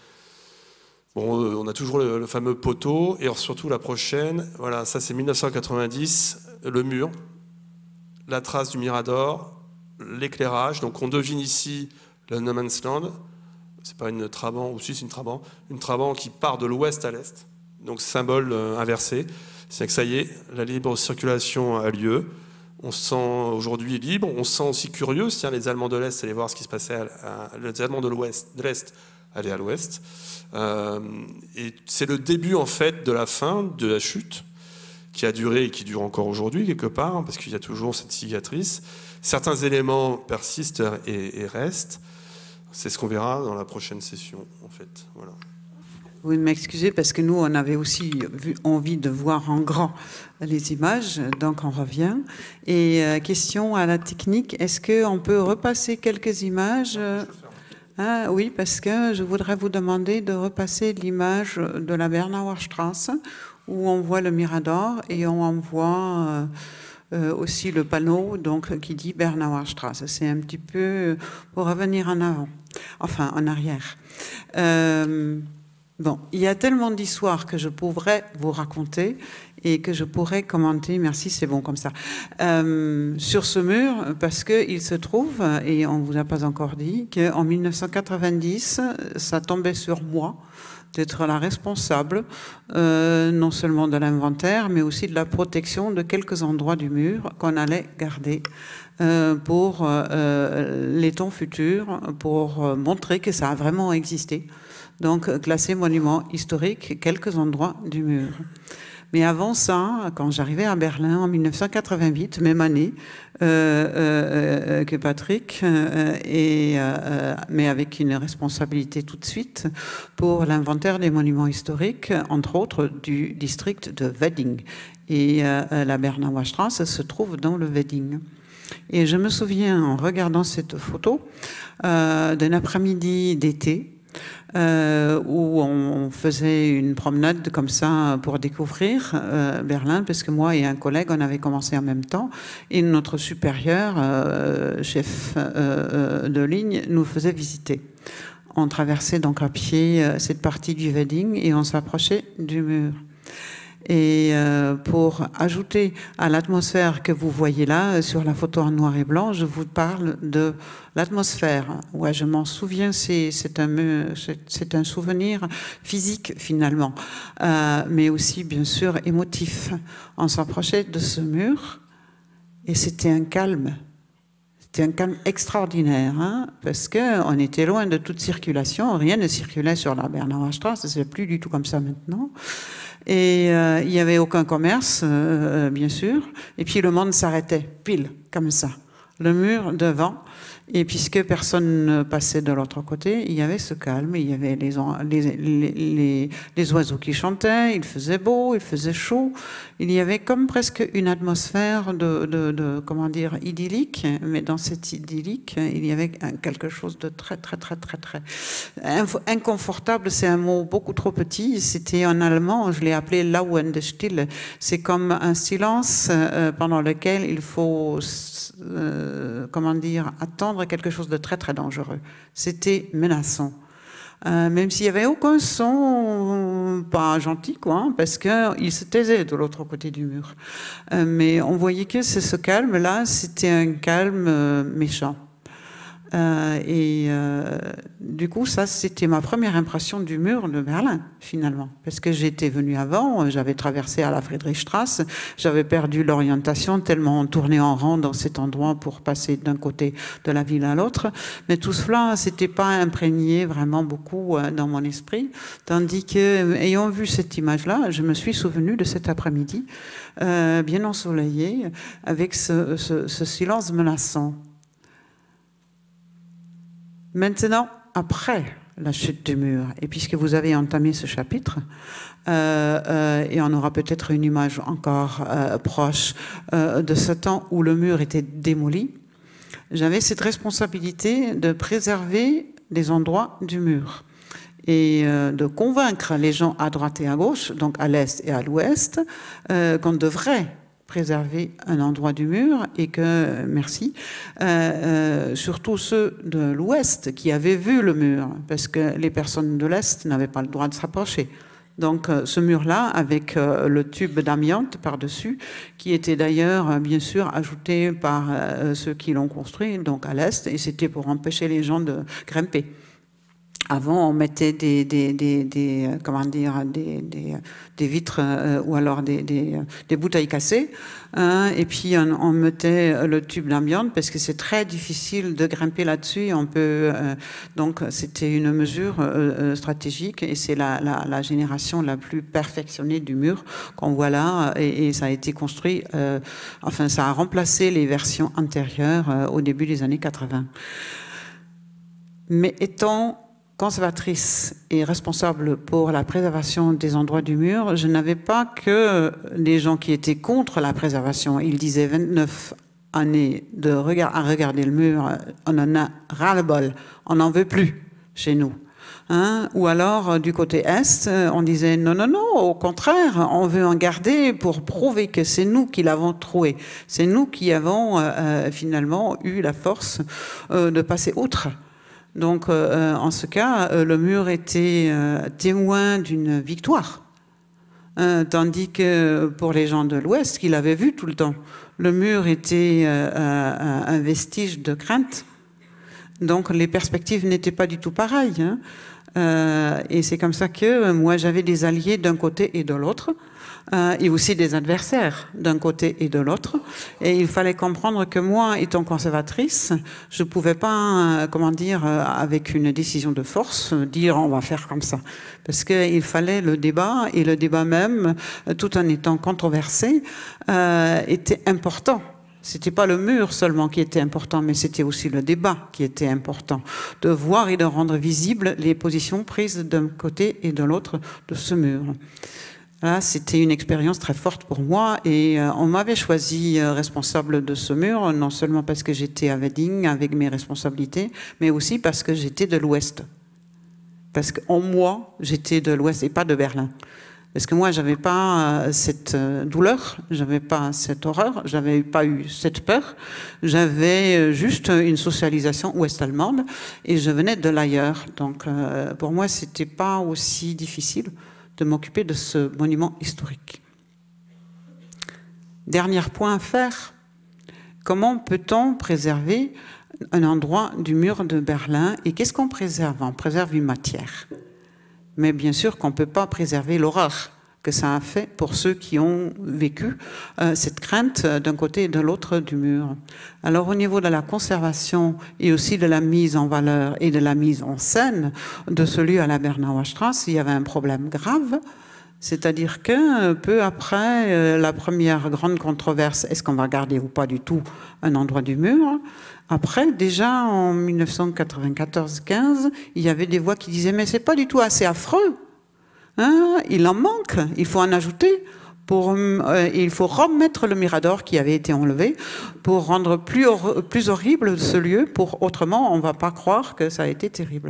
bon, euh, on a toujours le, le fameux poteau, et surtout la prochaine, voilà, ça c'est mille neuf cent quatre-vingt-dix, le mur, la trace du Mirador, l'éclairage. Donc on devine ici le No Man's Land. C'est pas une Trabant, ou si c'est une Trabant, une Trabant qui part de l'ouest à l'est. Donc symbole euh, inversé. C'est que ça y est, la libre circulation a lieu. On se sent aujourd'hui libre. On se sent aussi curieux. Tiens, les Allemands de l'est allaient voir ce qui se passait. À, à, les Allemands de l'ouest, de l'est allaient à l'ouest. Euh, et c'est le début en fait de la fin de la chute, qui a duré et qui dure encore aujourd'hui quelque part, parce qu'il y a toujours cette cicatrice. Certains éléments persistent et, et restent. C'est ce qu'on verra dans la prochaine session, en fait. Voilà. Vous m'excusez parce que nous, on avait aussi vu, envie de voir en grand les images, donc on revient. Et euh, question à la technique, est-ce qu'on peut repasser quelques images? Ah, oui, parce que je voudrais vous demander de repasser l'image de la Bernauer Straße, où on voit le Mirador et on voit... Euh, Euh, aussi le panneau donc, qui dit Bernauer Straße. C'est un petit peu pour revenir en avant, enfin en arrière. Euh, bon, il y a tellement d'histoires que je pourrais vous raconter et que je pourrais commenter, merci, c'est bon comme ça, euh, sur ce mur, parce qu'il se trouve, et on ne vous a pas encore dit, qu'en mille neuf cent quatre-vingt-dix, ça tombait sur moi, d'être la responsable euh, non seulement de l'inventaire, mais aussi de la protection de quelques endroits du mur qu'on allait garder euh, pour euh, les temps futurs, pour montrer que ça a vraiment existé. donc classé monument historique quelques endroits du mur. Mais avant ça, quand j'arrivais à Berlin en mille neuf cent quatre-vingt-huit, même année euh, euh, que Patrick, euh, et, euh, mais avec une responsabilité tout de suite pour l'inventaire des monuments historiques, entre autres du district de Wedding. Et euh, la Bernauer Straße se trouve dans le Wedding. Et je me souviens, en regardant cette photo, euh, d'un après-midi d'été, Euh, où on faisait une promenade comme ça pour découvrir euh, Berlin, parce que moi et un collègue, on avait commencé en même temps, et notre supérieur, euh, chef euh, de ligne, nous faisait visiter. On traversait donc à pied euh, cette partie du Wedding et on s'approchait du mur. Et euh, pour ajouter à l'atmosphère que vous voyez là, sur la photo en noir et blanc, je vous parle de l'atmosphère. Ouais, je m'en souviens, c'est, c'est, un, c'est un souvenir physique finalement, euh, mais aussi bien sûr émotif. On s'approchait de ce mur et c'était un calme. C'était un calme extraordinaire, hein, parce qu'on était loin de toute circulation, rien ne circulait sur la Bernauer Straße, c'est plus du tout comme ça maintenant. Et euh, il n'y avait aucun commerce, euh, bien sûr. Et puis le monde s'arrêtait, pile, comme ça. Le mur devant. Et puisque personne ne passait de l'autre côté, il y avait ce calme. Il y avait les, les, les, les, les oiseaux qui chantaient, il faisait beau, il faisait chaud. Il y avait comme presque une atmosphère de, de, de comment dire, idyllique. Mais dans cette idyllique, il y avait quelque chose de très, très, très, très, très inconfortable. C'est un mot beaucoup trop petit. C'était en allemand, je l'ai appelé Lauendestille. C'est comme un silence euh, pendant lequel il faut, euh, comment dire, attendre quelque chose de très très dangereux. C'était menaçant. Euh, même s'il n'y avait aucun son, pas gentil, quoi, hein, parce qu'il se taisait de l'autre côté du mur. Euh, mais on voyait que ce calme-là, c'était un calme euh, méchant. Euh, et euh, du coup, ça, c'était ma première impression du mur de Berlin, finalement. Parce que j'étais venue avant, j'avais traversé à la Friedrichstraße, j'avais perdu l'orientation tellement on tournait en rond dans cet endroit pour passer d'un côté de la ville à l'autre. Mais tout cela, c'était pas imprégné vraiment beaucoup dans mon esprit. Tandis que, ayant vu cette image-là, je me suis souvenue de cet après-midi, euh, bien ensoleillé, avec ce, ce, ce silence menaçant. Maintenant, après la chute du mur, et puisque vous avez entamé ce chapitre, euh, euh, et on aura peut-être une image encore euh, proche euh, de ce temps où le mur était démoli, j'avais cette responsabilité de préserver les endroits du mur et euh, de convaincre les gens à droite et à gauche, donc à l'est et à l'ouest, euh, qu'on devrait préserver un endroit du mur et que, merci, euh, euh, surtout ceux de l'ouest qui avaient vu le mur, parce que les personnes de l'est n'avaient pas le droit de s'approcher. Donc ce mur-là, avec euh, le tube d'amiante par-dessus, qui était d'ailleurs, euh, bien sûr, ajouté par euh, ceux qui l'ont construit, donc à l'est, et c'était pour empêcher les gens de grimper. Avant, on mettait des, des, des, des comment dire, des, des, des vitres euh, ou alors des, des, des bouteilles cassées, hein, et puis on, on mettait le tube d'amiante parce que c'est très difficile de grimper là-dessus. On peut, euh, donc c'était une mesure euh, stratégique et c'est la, la, la génération la plus perfectionnée du mur qu'on voit là et, et ça a été construit, euh, enfin ça a remplacé les versions antérieures euh, au début des années quatre-vingt. Mais étant conservatrice et responsable pour la préservation des endroits du mur, je n'avais pas que les gens qui étaient contre la préservation. Ils disaient vingt-neuf années de regard, à regarder le mur, on en a ras-le-bol, on n'en veut plus chez nous. Hein? Ou alors, du côté Est, on disait non, non, non, au contraire, on veut en garder pour prouver que c'est nous qui l'avons trouvé. C'est nous qui avons euh, finalement eu la force euh, de passer outre. Donc, euh, en ce cas, euh, le mur était euh, témoin d'une victoire. Euh, tandis que pour les gens de l'Ouest, qui l'avaient vu tout le temps, le mur était euh, un vestige de crainte. Donc, les perspectives n'étaient pas du tout pareilles. Hein. Euh, et c'est comme ça que moi, j'avais des alliés d'un côté et de l'autre. Euh, et aussi des adversaires d'un côté et de l'autre. Et il fallait comprendre que moi, étant conservatrice, je ne pouvais pas, euh, comment dire, euh, avec une décision de force, dire on va faire comme ça. Parce qu'il fallait le débat, et le débat même, tout en étant controversé, euh, était important. C'était pas le mur seulement qui était important, mais c'était aussi le débat qui était important. De voir et de rendre visibles les positions prises d'un côté et de l'autre de ce mur. Là, c'était une expérience très forte pour moi et euh, on m'avait choisi euh, responsable de ce mur, non seulement parce que j'étais à Wedding avec mes responsabilités, mais aussi parce que j'étais de l'Ouest. Parce qu'en moi, j'étais de l'Ouest et pas de Berlin. Parce que moi, j'avais pas euh, cette euh, douleur, j'avais pas cette horreur, j'avais pas eu cette peur, j'avais euh, juste une socialisation ouest-allemande et je venais de l'ailleurs. Donc, euh, pour moi, c'était pas aussi difficile de m'occuper de ce monument historique. Dernier point à faire, comment peut-on préserver un endroit du mur de Berlin et qu'est-ce qu'on préserve? On préserve une matière. Mais bien sûr qu'on ne peut pas préserver l'horreur que ça a fait pour ceux qui ont vécu euh, cette crainte d'un côté et de l'autre du mur. Alors au niveau de la conservation et aussi de la mise en valeur et de la mise en scène de ce lieu à la Bernauer Straße, il y avait un problème grave, c'est-à-dire que peu après euh, la première grande controverse, est-ce qu'on va garder ou pas du tout un endroit du mur? Après, déjà en mille neuf cent quatre-vingt-quatorze quinze, il y avait des voix qui disaient mais c'est pas du tout assez affreux. Hein, il en manque, il faut en ajouter. Pour, euh, il faut remettre le mirador qui avait été enlevé pour rendre plus, hor plus horrible ce lieu. Pour, autrement, on ne va pas croire que ça a été terrible.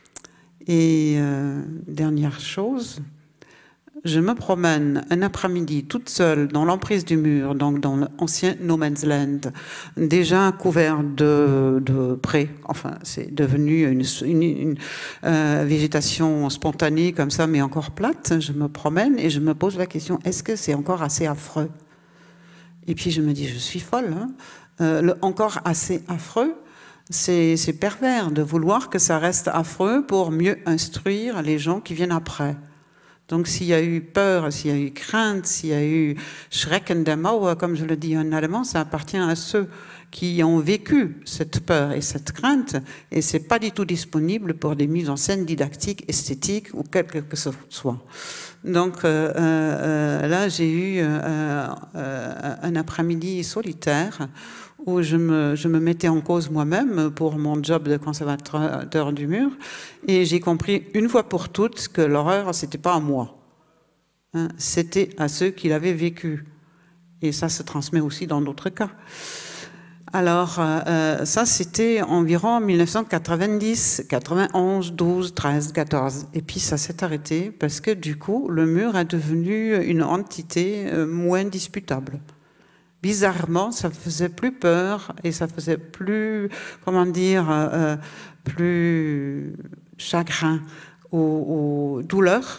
Et euh, dernière chose, je me promène un après-midi toute seule dans l'emprise du mur, donc dans l'ancien No Man's Land, déjà couvert de, de prés. Enfin, c'est devenu une, une, une euh, végétation spontanée comme ça, mais encore plate. Je me promène et je me pose la question, est-ce que c'est encore assez affreux? Et puis je me dis, je suis folle. Hein, euh, le encore assez affreux, c'est pervers de vouloir que ça reste affreux pour mieux instruire les gens qui viennent après. Donc s'il y a eu peur, s'il y a eu crainte, s'il y a eu Schrecken der Mauer, comme je le dis en allemand, ça appartient à ceux qui ont vécu cette peur et cette crainte, et c'est pas du tout disponible pour des mises en scène didactiques, esthétiques ou quel que ce soit. Donc euh, euh, là, j'ai eu euh, euh, un après-midi solitaire où je me, je me mettais en cause moi-même pour mon job de conservateur du mur, et j'ai compris une fois pour toutes que l'horreur, c'était pas à moi, hein, c'était à ceux qui l'avaient vécu, et ça se transmet aussi dans d'autres cas. Alors euh, ça, c'était environ mille neuf cent quatre-vingt-dix, quatre-vingt-onze, douze, treize, quatorze, et puis ça s'est arrêté parce que du coup, le mur est devenu une entité euh, moins disputable. Bizarrement, ça faisait plus peur et ça faisait plus, comment dire, euh, plus chagrin aux, aux douleurs.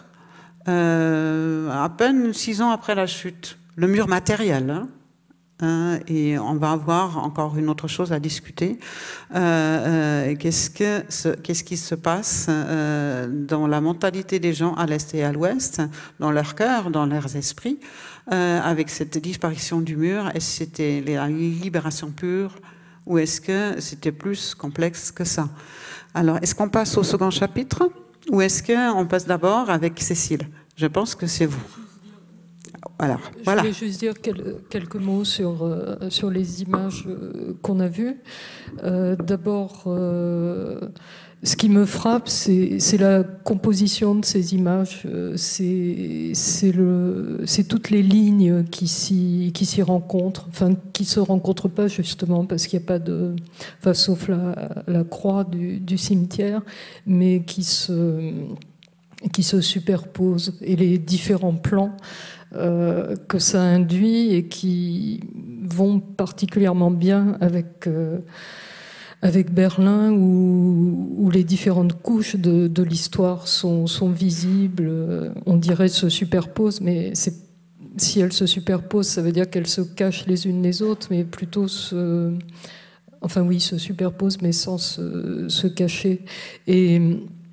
Euh, à peine six ans après la chute, le mur matériel, hein, hein, et on va avoir encore une autre chose à discuter. Euh, euh, qu'est-ce que ce, qu'est-ce qui se passe euh, dans la mentalité des gens à l'est et à l'ouest, dans leur cœur, dans leurs esprits? Euh, avec cette disparition du mur, est-ce que c'était la libération pure ou est-ce que c'était plus complexe que ça? Alors, est-ce qu'on passe au second chapitre ou est-ce qu'on passe d'abord avec Cécile? Je pense que c'est vous. Alors, Je voilà. voulais juste dire quel, quelques mots sur, euh, sur les images euh, qu'on a vues. Euh, D'abord, euh, ce qui me frappe, c'est la composition de ces images. C'est toutes les lignes qui s'y rencontrent, enfin qui se rencontrent pas justement parce qu'il n'y a pas de, enfin sauf la, la croix du, du cimetière, mais qui se qui se superposent et les différents plans euh, que ça induit et qui vont particulièrement bien avec euh, avec Berlin où, où les différentes couches de, de l'histoire sont, sont visibles, on dirait se superposent, mais si elles se superposent, ça veut dire qu'elles se cachent les unes les autres, mais plutôt se, enfin oui, se superposent, mais sans se, se cacher. Et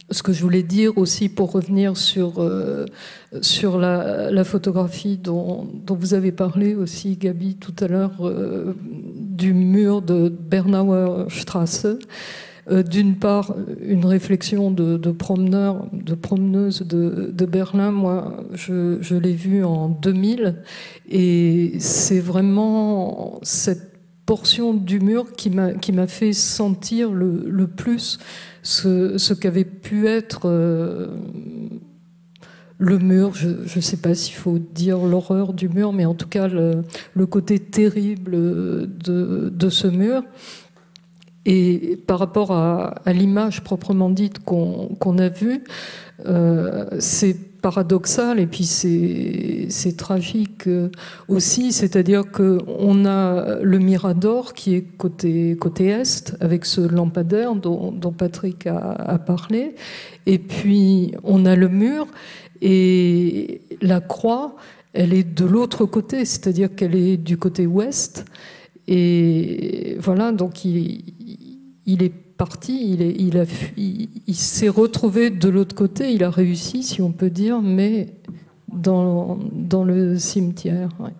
ce que je voulais dire aussi pour revenir sur, euh, sur la, la photographie dont, dont vous avez parlé aussi, Gabi, tout à l'heure, euh, du mur de Bernauer Straße. Euh, D'une part, une réflexion de, de promeneur, de promeneuse de, de Berlin. Moi, je, je l'ai vu en deux mille, et c'est vraiment cette portion du mur qui m'a qui m'a fait sentir le, le plus ce, ce qu'avait pu être euh, le mur. Je ne sais pas s'il faut dire l'horreur du mur, mais en tout cas le, le côté terrible de, de ce mur. Et par rapport à, à l'image proprement dite qu'on qu'on a vue, euh, c'est paradoxal et puis c'est tragique aussi, c'est-à-dire qu'on a le Mirador qui est côté, côté est, avec ce lampadaire dont, dont Patrick a, a parlé, et puis on a le mur, et la croix, elle est de l'autre côté, c'est-à-dire qu'elle est du côté ouest, et voilà, donc il, il est parti, il, est, il, a, il, il s'est retrouvé de l'autre côté, il a réussi, si on peut dire, mais dans, dans le cimetière. Ouais.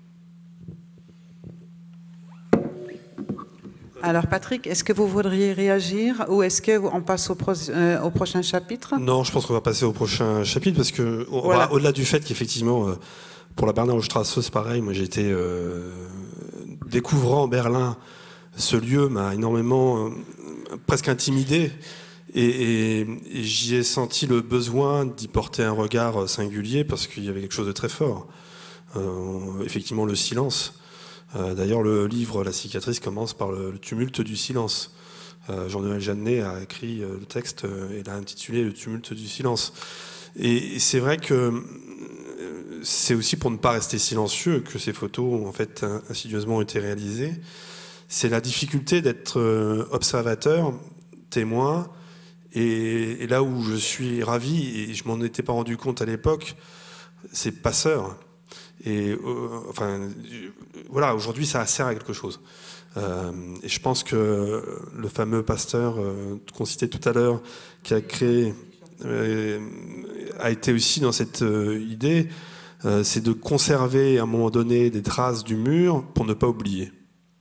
Alors Patrick, est-ce que vous voudriez réagir ou est-ce qu'on passe au, pro euh, au prochain chapitre? Non, je pense qu'on va passer au prochain chapitre parce que voilà. Bah, au-delà du fait qu'effectivement, euh, pour la Bernauer Straße, c'est pareil, moi j'ai été euh, découvrant Berlin, ce lieu m'a énormément... Euh, presque intimidé, et, et, et j'y ai senti le besoin d'y porter un regard singulier parce qu'il y avait quelque chose de très fort. Euh, effectivement, le silence. Euh, D'ailleurs, le livre La cicatrice commence par le, le tumulte du silence. Euh, Jean-Noël Jeannet a écrit euh, le texte euh, et l'a intitulé Le tumulte du silence. Et, et c'est vrai que euh, c'est aussi pour ne pas rester silencieux que ces photos, en fait, insidieusement ont été réalisées. C'est la difficulté d'être observateur, témoin, et, et là où je suis ravi, et je m'en étais pas rendu compte à l'époque, c'est passeur. Et euh, enfin, voilà, aujourd'hui ça sert à quelque chose. Euh, et je pense que le fameux pasteur euh, qu'on citait tout à l'heure, qui a créé, euh, a été aussi dans cette euh, idée, euh, c'est de conserver à un moment donné des traces du mur pour ne pas oublier.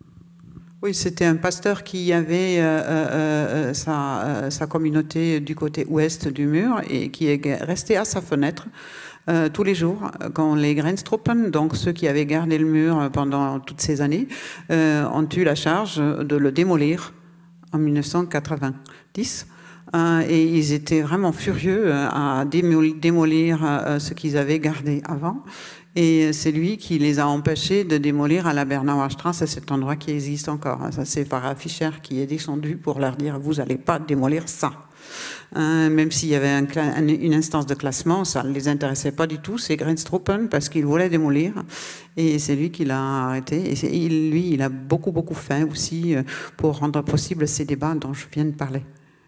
Oui, c'était un pasteur qui avait euh, euh, sa, euh, sa communauté du côté ouest du mur et qui est resté à sa fenêtre euh, tous les jours quand les Grenztruppen, donc ceux qui avaient gardé le mur pendant toutes ces années, euh, ont eu la charge de le démolir en mille neuf cent quatre-vingt-dix. Euh, et ils étaient vraiment furieux à démolir euh, ce qu'ils avaient gardé avant. Et c'est lui qui les a empêchés de démolir à la Bernauer Straße, cet endroit qui existe encore. Ça, c'est Farah Fischer qui est descendu pour leur dire « vous n'allez pas démolir ça ». Euh, même s'il y avait un, une instance de classement, ça ne les intéressait pas du tout, ces Grenztruppen, parce qu'ils voulaient démolir. Et c'est lui qui l'a arrêté. Et il, lui, il a beaucoup, beaucoup fait aussi pour rendre possible ces débats dont je viens de parler.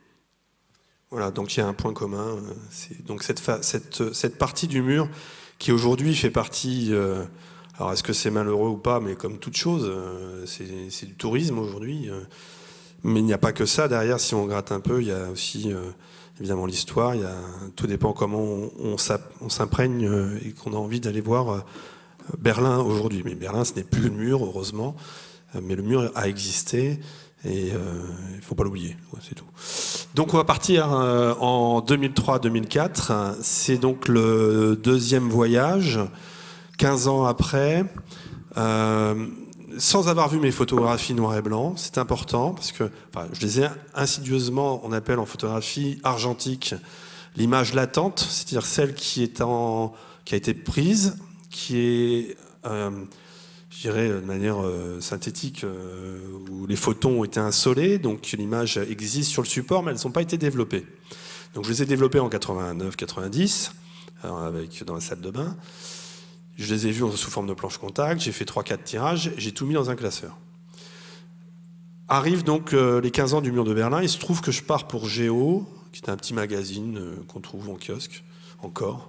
Voilà, donc il y a un point commun. C'est donc cette, cette, cette partie du mur qui aujourd'hui fait partie, euh, alors est-ce que c'est malheureux ou pas, mais comme toute chose, euh, c'est du tourisme aujourd'hui. Euh, mais il n'y a pas que ça derrière, si on gratte un peu, il y a aussi euh, évidemment l'histoire, tout dépend comment on, on s'imprègne euh, et qu'on a envie d'aller voir euh, Berlin aujourd'hui. Mais Berlin, ce n'est plus le mur, heureusement, euh, mais le mur a existé. Et euh, il ne faut pas l'oublier, ouais, c'est tout. Donc on va partir euh, en deux mille trois deux mille quatre. C'est donc le deuxième voyage, quinze ans après. Euh, sans avoir vu mes photographies noir et blanc, c'est important, parce que enfin, je les ai insidieusement, on appelle en photographie argentique, l'image latente, c'est-à-dire celle qui, est en, qui a été prise, qui est... Euh, je dirais de manière euh, synthétique, euh, où les photons ont été insolés, donc l'image existe sur le support, mais elles n'ont pas été développées. Donc je les ai développées en quatre-vingt-neuf quatre-vingt-dix, avec, dans la salle de bain. Je les ai vues sous forme de planche contact, j'ai fait trois quatre tirages, j'ai tout mis dans un classeur. Arrivent donc euh, les quinze ans du mur de Berlin, il se trouve que je pars pour Géo, qui est un petit magazine euh, qu'on trouve en kiosque, encore.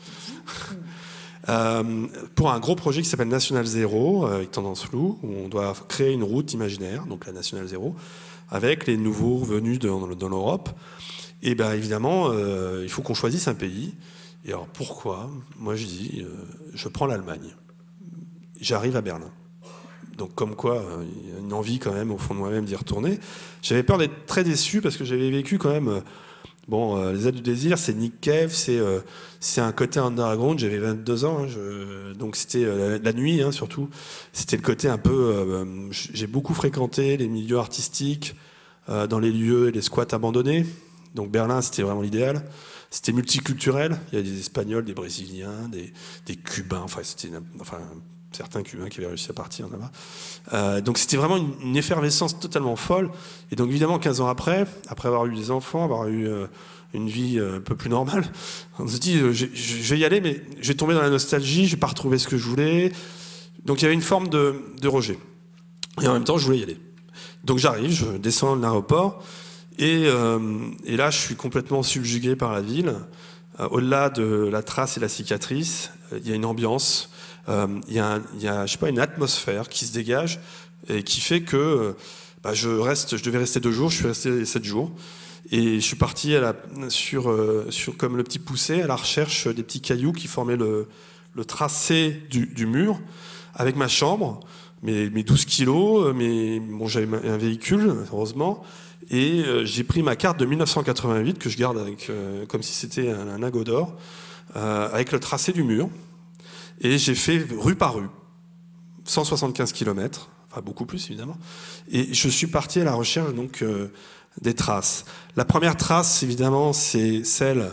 Euh, pour un gros projet qui s'appelle National Zéro, avec Tendance Floue, où on doit créer une route imaginaire, donc la National Zéro, avec les nouveaux venus de, dans l'Europe. Et bien évidemment, euh, il faut qu'on choisisse un pays. Et alors pourquoi? Moi je dis, euh, je prends l'Allemagne. J'arrive à Berlin. Donc comme quoi, euh, il y a une envie quand même au fond de moi-même d'y retourner. J'avais peur d'être très déçu parce que j'avais vécu quand même... Euh, bon, euh, les ailes du désir, c'est Nick Cave, c'est euh, c'est un côté underground. J'avais vingt-deux ans, hein, je, donc c'était euh, la, la nuit hein, surtout. C'était le côté un peu... Euh, j'ai beaucoup fréquenté les milieux artistiques, euh, dans les lieux et les squats abandonnés. Donc Berlin, c'était vraiment l'idéal. C'était multiculturel. Il y a des Espagnols, des Brésiliens, des, des Cubains. Enfin, c'était... Enfin, certains Cubains qui avaient réussi à partir là-bas. Euh, donc c'était vraiment une, une effervescence totalement folle. Et donc évidemment, quinze ans après, après avoir eu des enfants, avoir eu euh, une vie euh, un peu plus normale, on se dit, euh, je, je vais y aller, mais je vais tomber dans la nostalgie, je vais pas retrouver ce que je voulais. Donc il y avait une forme de, de rejet. Et en même temps, je voulais y aller. Donc j'arrive, je descends de l'aéroport, et, euh, et là, je suis complètement subjugué par la ville. Euh, au-delà de la trace et la cicatrice, euh, il y a une ambiance. Il euh, y a, un, y a je sais pas, une atmosphère qui se dégage et qui fait que bah, je, reste, je devais rester deux jours, je suis resté sept jours. Et je suis parti à la, sur, euh, sur, comme le petit poussé à la recherche des petits cailloux qui formaient le, le tracé du, du mur, avec ma chambre, mes, mes douze kilos, mes, bon, j'avais un véhicule, heureusement, et euh, j'ai pris ma carte de mille neuf cent quatre-vingt-huit, que je garde avec, euh, comme si c'était un, un lingot d'or, euh, avec le tracé du mur. Et j'ai fait rue par rue, cent soixante-quinze kilomètres, enfin beaucoup plus évidemment, et je suis parti à la recherche donc euh, des traces. La première trace, évidemment, c'est celle,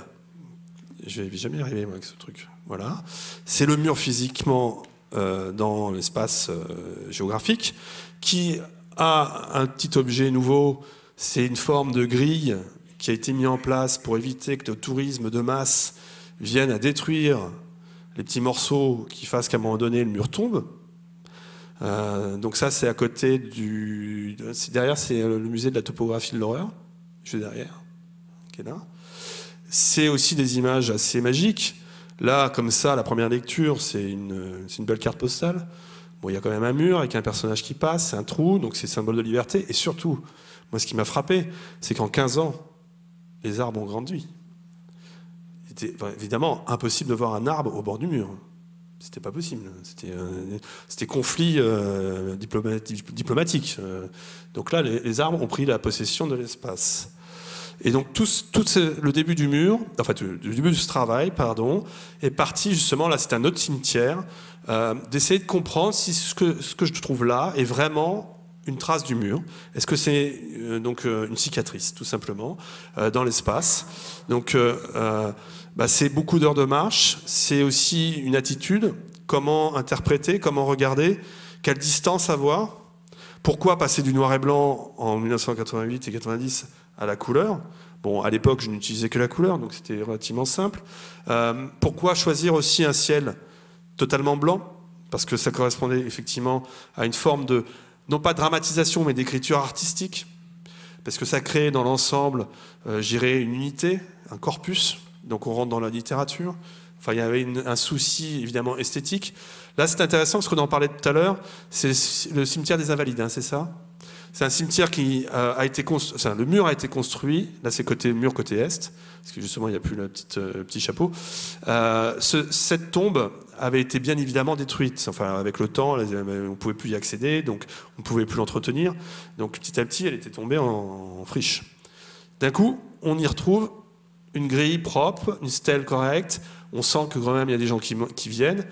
je vais jamais y arriver moi avec ce truc, voilà, c'est le mur physiquement euh, dans l'espace euh, géographique, qui a un petit objet nouveau, c'est une forme de grille qui a été mise en place pour éviter que le tourisme de masse vienne à détruire les petits morceaux qui fassent qu'à un moment donné, le mur tombe. Euh, donc ça, c'est à côté du... Derrière, c'est le musée de la topographie de l'horreur, juste derrière, qui est là. C'est aussi des images assez magiques. Là, comme ça, la première lecture, c'est une, c'est une belle carte postale. Bon, il y a quand même un mur avec un personnage qui passe, c'est un trou, donc c'est symbole de liberté. Et surtout, moi, ce qui m'a frappé, c'est qu'en quinze ans, les arbres ont grandi. C'était évidemment impossible de voir un arbre au bord du mur. C'était pas possible. C'était, euh, c'était conflit euh, diplomatique. diplomatique. Euh, donc là, les, les arbres ont pris la possession de l'espace. Et donc tout, tout ce, le début du mur, enfin le début de ce travail, pardon, est parti justement, là c'est un autre cimetière, euh, d'essayer de comprendre si ce que, ce que je trouve là est vraiment une trace du mur. Est-ce que c'est euh, donc euh, une cicatrice, tout simplement, euh, dans l'espace. Donc euh, euh, bah, c'est beaucoup d'heures de marche, c'est aussi une attitude, comment interpréter, comment regarder, quelle distance avoir, pourquoi passer du noir et blanc en mille neuf cent quatre-vingt-huit et quatre-vingt-dix à la couleur. Bon, à l'époque, je n'utilisais que la couleur, donc c'était relativement simple. Euh, pourquoi choisir aussi un ciel totalement blanc? Parce que ça correspondait effectivement à une forme de, non pas de dramatisation, mais d'écriture artistique. Parce que ça crée dans l'ensemble, euh, j'irais, une unité, un corpus. Donc on rentre dans la littérature. Enfin, il y avait une, un souci évidemment esthétique. Là, c'est intéressant parce qu'on en parlait tout à l'heure. C'est le cimetière des Invalides, hein, c'est ça? C'est un cimetière qui euh, a été construit. Enfin, le mur a été construit. Là, c'est côté mur côté est, parce que justement, il n'y a plus le petit, euh, petit chapeau. Euh, ce, cette tombe avait été bien évidemment détruite. Enfin, avec le temps, on ne pouvait plus y accéder, donc on ne pouvait plus l'entretenir. Donc, petit à petit, elle était tombée en, en friche. D'un coup, on y retrouve une grille propre, une stèle correcte. On sent que quand même, il y a des gens qui, qui viennent.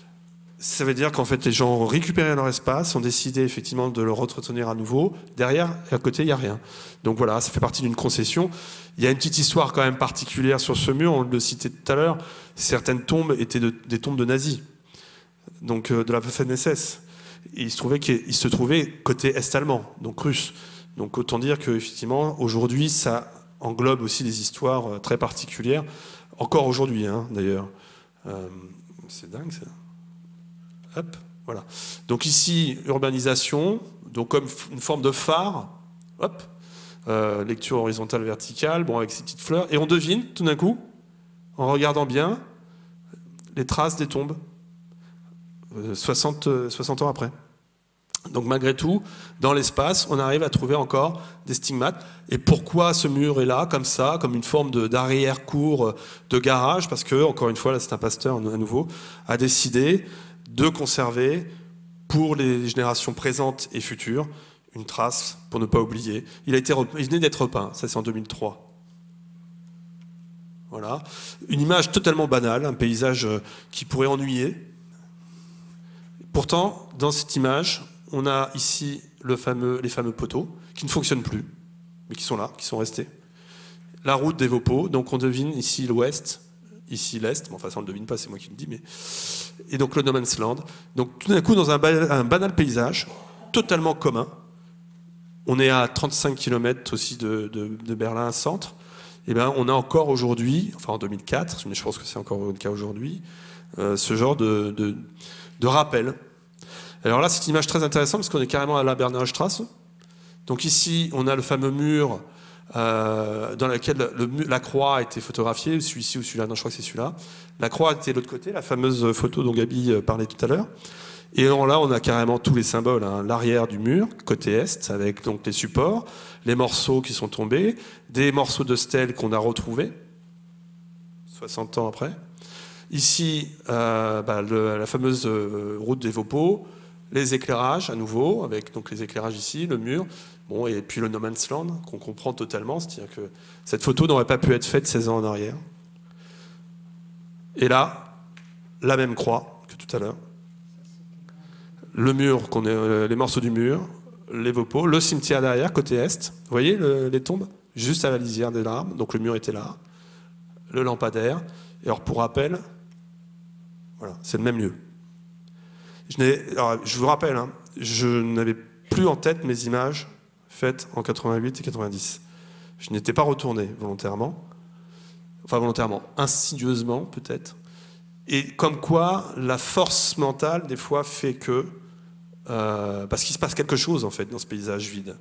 Ça veut dire qu'en fait, les gens ont récupéré leur espace, ont décidé effectivement de le entretenir à nouveau. Derrière, à côté, il n'y a rien. Donc voilà, ça fait partie d'une concession. Il y a une petite histoire quand même particulière sur ce mur, on le citait tout à l'heure. Certaines tombes étaient de, des tombes de nazis, donc euh, de la F N S S. Et il se trouvait qu'il se trouvait côté est-allemand, donc russe. Donc autant dire qu'effectivement, aujourd'hui, ça englobe aussi des histoires très particulières. Encore aujourd'hui, hein, d'ailleurs. Euh, c'est dingue, ça. Hop, voilà. Donc ici, urbanisation, donc comme une forme de phare, hop, euh, lecture horizontale, verticale, bon, avec ces petites fleurs, et on devine, tout d'un coup, en regardant bien, les traces des tombes, euh, soixante, soixante ans après. Donc malgré tout, dans l'espace, on arrive à trouver encore des stigmates. Et pourquoi ce mur est là, comme ça, comme une forme d'arrière-cour de garage? Parce que, encore une fois, là c'est un pasteur à nouveau, a décidé de conserver, pour les générations présentes et futures, une trace pour ne pas oublier. Il, a été, il venait d'être repeint, ça c'est en deux mille trois. Voilà. Une image totalement banale, un paysage qui pourrait ennuyer. Pourtant, dans cette image, on a ici le fameux, les fameux poteaux qui ne fonctionnent plus, mais qui sont là, qui sont restés. La route des Vaupeaux, donc on devine ici l'ouest, ici l'est, bon, enfin ça on ne le devine pas, c'est moi qui le dis, mais... et donc le No Man's Land. Donc tout d'un coup, dans un, ba... un banal paysage, totalement commun, on est à trente-cinq kilomètres aussi de, de, de Berlin centre, et ben on a encore aujourd'hui, enfin en deux mille quatre, mais je pense que c'est encore le cas aujourd'hui, euh, ce genre de, de, de rappel. Alors là, c'est une image très intéressante parce qu'on est carrément à la Bernaustrasse. Donc ici, on a le fameux mur euh, dans lequel le, le, la croix a été photographiée, celui-ci ou celui-là, non, je crois que c'est celui-là. La croix était de l'autre côté, la fameuse photo dont Gabi parlait tout à l'heure. Et alors là, on a carrément tous les symboles, hein. L'arrière du mur, côté est, avec donc les supports, les morceaux qui sont tombés, des morceaux de stèles qu'on a retrouvés, soixante ans après. Ici, euh, bah, le, la fameuse euh, route des Vaupeaux, les éclairages à nouveau, avec donc les éclairages ici, le mur, bon, et puis le No Man's Land, qu'on comprend totalement, c'est-à-dire que cette photo n'aurait pas pu être faite seize ans en arrière. Et là, la même croix que tout à l'heure. Le mur, qu'on est, les morceaux du mur, les Vaupeaux, le cimetière derrière, côté est. Vous voyez le, les tombes? Juste à la lisière des larmes, donc le mur était là. Le lampadaire. Et alors, pour rappel, voilà, c'est le même lieu. Je, alors, je vous rappelle, hein, je n'avais plus en tête mes images faites en quatre-vingt-huit et quatre-vingt-dix. Je n'étais pas retourné volontairement, enfin volontairement, insidieusement peut-être. Et comme quoi, la force mentale, des fois, fait que... Euh, parce qu'il se passe quelque chose, en fait, dans ce paysage vide.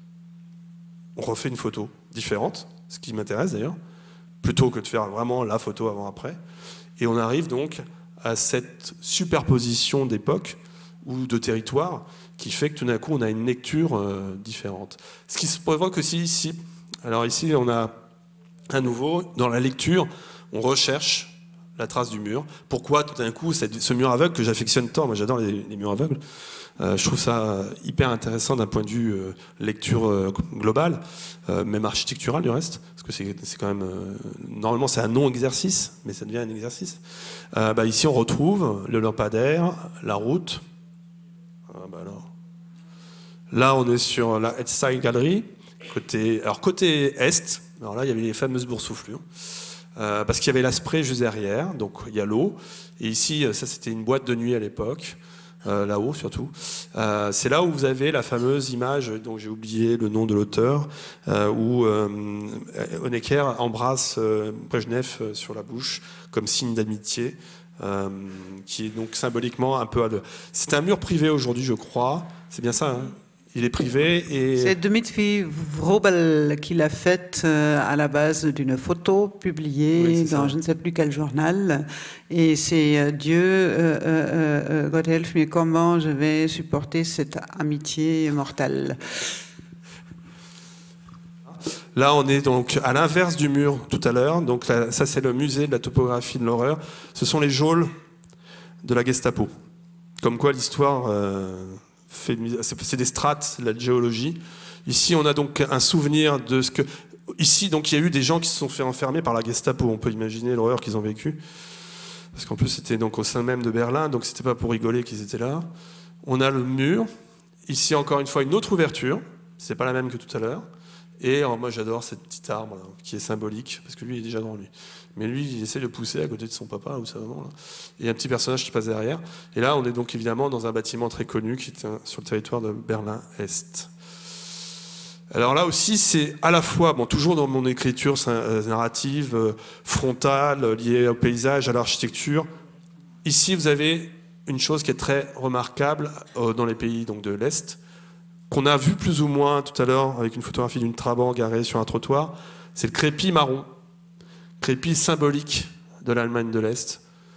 On refait une photo différente, ce qui m'intéresse d'ailleurs, plutôt que de faire vraiment la photo avant-après. Et on arrive donc à cette superposition d'époques ou de territoires qui fait que tout d'un coup on a une lecture euh, différente. Ce qui se provoque aussi ici, alors ici on a à nouveau dans la lecture, on recherche la trace du mur. Pourquoi tout d'un coup cette, ce mur aveugle que j'affectionne tant, moi j'adore les, les murs aveugles, euh, je trouve ça hyper intéressant d'un point de vue euh, lecture euh, globale, euh, même architecturale du reste, parce que c'est, c'est quand même, euh, normalement c'est un non-exercice, mais ça devient un exercice. Euh, bah ici on retrouve le lampadaire, la route. Ah bah alors. Là on est sur la Edside Gallery, côté, alors côté est, alors là il y avait les fameuses boursouflures, euh, parce qu'il y avait la spray juste derrière, donc il y a l'eau, et ici ça c'était une boîte de nuit à l'époque, euh, là-haut surtout. Euh, c'est là où vous avez la fameuse image dont j'ai oublié le nom de l'auteur, euh, où euh, Honecker embrasse euh, Brejnev sur la bouche comme signe d'amitié, euh, qui est donc symboliquement un peu à le... C'est un mur privé aujourd'hui, je crois. C'est bien ça, hein? Il est privé et... C'est Dmitri Vrobel qui l'a fait euh, à la base d'une photo publiée oui, dans ça. Je ne sais plus quel journal. Et c'est euh, Dieu, euh, euh, Gott helf mir, comment je vais supporter cette amitié mortelle. Là, on est donc à l'inverse du mur tout à l'heure. Donc là, ça, c'est le musée de la topographie de l'horreur. Ce sont les geôles de la Gestapo. Comme quoi l'histoire... Euh... c'est des strates, la géologie. Ici, on a donc un souvenir de ce que... Ici, donc, il y a eu des gens qui se sont fait enfermer par la Gestapo. On peut imaginer l'horreur qu'ils ont vécue. Parce qu'en plus, c'était donc au sein même de Berlin, donc c'était pas pour rigoler qu'ils étaient là. On a le mur. Ici, encore une fois, une autre ouverture. C'est pas la même que tout à l'heure. Et alors, moi, j'adore cette petite arbre là, qui est symbolique, parce que lui, il est déjà grand, lui. Mais lui, il essaie de pousser à côté de son papa ou sa maman. Là. Et il y a un petit personnage qui passe derrière. Et là, on est donc évidemment dans un bâtiment très connu qui est sur le territoire de Berlin-Est. Alors là aussi, c'est à la fois, bon, toujours dans mon écriture narrative, euh, frontale, liée au paysage, à l'architecture. Ici, vous avez une chose qui est très remarquable euh, dans les pays donc, de l'Est, qu'on a vu plus ou moins tout à l'heure avec une photographie d'une Trabant garée sur un trottoir, c'est le crépi marron. Crépi symbolique de l'Allemagne de l'Est,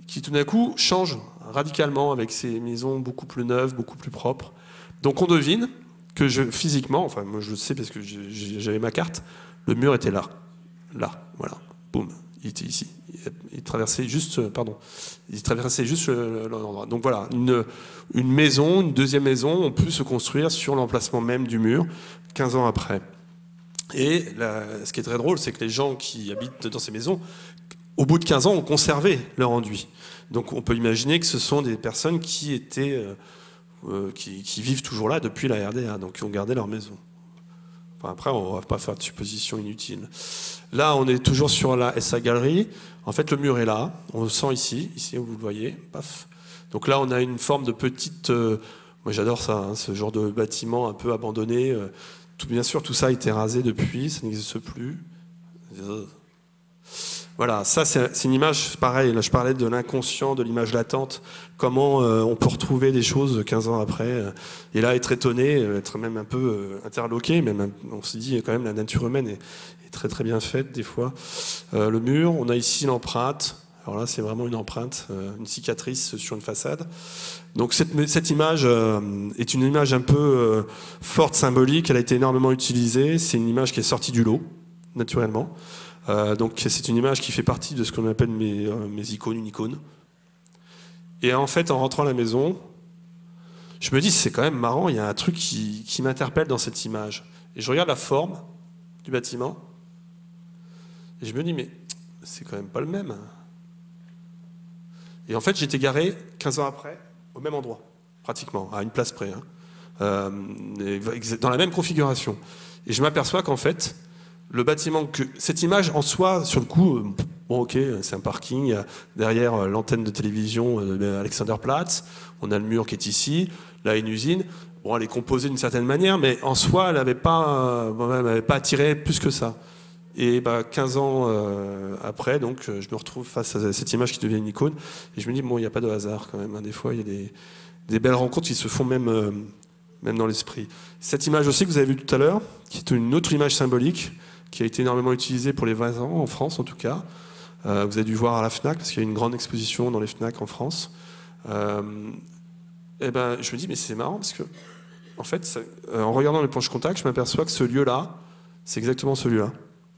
qui tout d'un coup change radicalement avec ces maisons beaucoup plus neuves, beaucoup plus propres. Donc on devine que je, physiquement, enfin moi je le sais parce que j'avais ma carte, le mur était là, là, voilà, boum, il était ici, il traversait juste, pardon, il traversait juste l'endroit. Donc voilà, une, une maison, une deuxième maison, on peut se construire sur l'emplacement même du mur, quinze ans après. Et là, ce qui est très drôle, c'est que les gens qui habitent dans ces maisons, au bout de quinze ans, ont conservé leur enduit. Donc on peut imaginer que ce sont des personnes qui étaient, euh, euh, qui, qui vivent toujours là depuis la R D A, donc qui ont gardé leur maison. Enfin, après, on ne va pas faire de suppositions inutiles. Là, on est toujours sur la S A Galerie. En fait, le mur est là. On le sent ici, ici, vous le voyez. Paf. Donc là, on a une forme de petite... Euh, moi, j'adore ça, hein, ce genre de bâtiment un peu abandonné. Euh, tout, bien sûr, tout ça a été rasé depuis, ça n'existe plus. Voilà, ça c'est une image, pareil, là je parlais de l'inconscient, de l'image latente, comment euh, on peut retrouver des choses quinze ans après, euh, et là être étonné, être même un peu euh, interloqué, même on se dit quand même la nature humaine est, est très très bien faite des fois. Euh, le mur, on a ici l'empreinte, alors là c'est vraiment une empreinte, euh, une cicatrice sur une façade. Donc cette, cette image euh, est une image un peu euh, forte, symbolique, elle a été énormément utilisée, c'est une image qui est sortie du lot, naturellement. Euh, donc c'est une image qui fait partie de ce qu'on appelle mes, euh, mes icônes, une icône. Et en fait, en rentrant à la maison, je me dis, c'est quand même marrant, il y a un truc qui, qui m'interpelle dans cette image. Et je regarde la forme du bâtiment, et je me dis, mais c'est quand même pas le même. Et en fait, j'étais garé quinze ans après, au même endroit, pratiquement, à une place près, hein, euh, dans la même configuration. Et je m'aperçois qu'en fait, le bâtiment, que cette image en soi, sur le coup, bon ok, c'est un parking, derrière l'antenne de télévision Alexanderplatz, on a le mur qui est ici, là une usine, bon elle est composée d'une certaine manière, mais en soi elle n'avait pas, elle m'avait pas attiré plus que ça. Et bah, quinze ans euh, après, donc, je me retrouve face à cette image qui devient une icône, et je me dis, bon, il n'y a pas de hasard quand même, hein. Des fois il y a des, des belles rencontres qui se font même, euh, même dans l'esprit. Cette image aussi que vous avez vue tout à l'heure, qui est une autre image symbolique, qui a été énormément utilisé pour les vingt ans, en France en tout cas. Euh, vous avez dû voir à la FNAC, parce qu'il y a une grande exposition dans les FNAC en France. Euh, et ben, je me dis, mais c'est marrant, parce que, en fait, ça, euh, en regardant les planches contact, je m'aperçois que ce lieu-là, c'est exactement celui-là,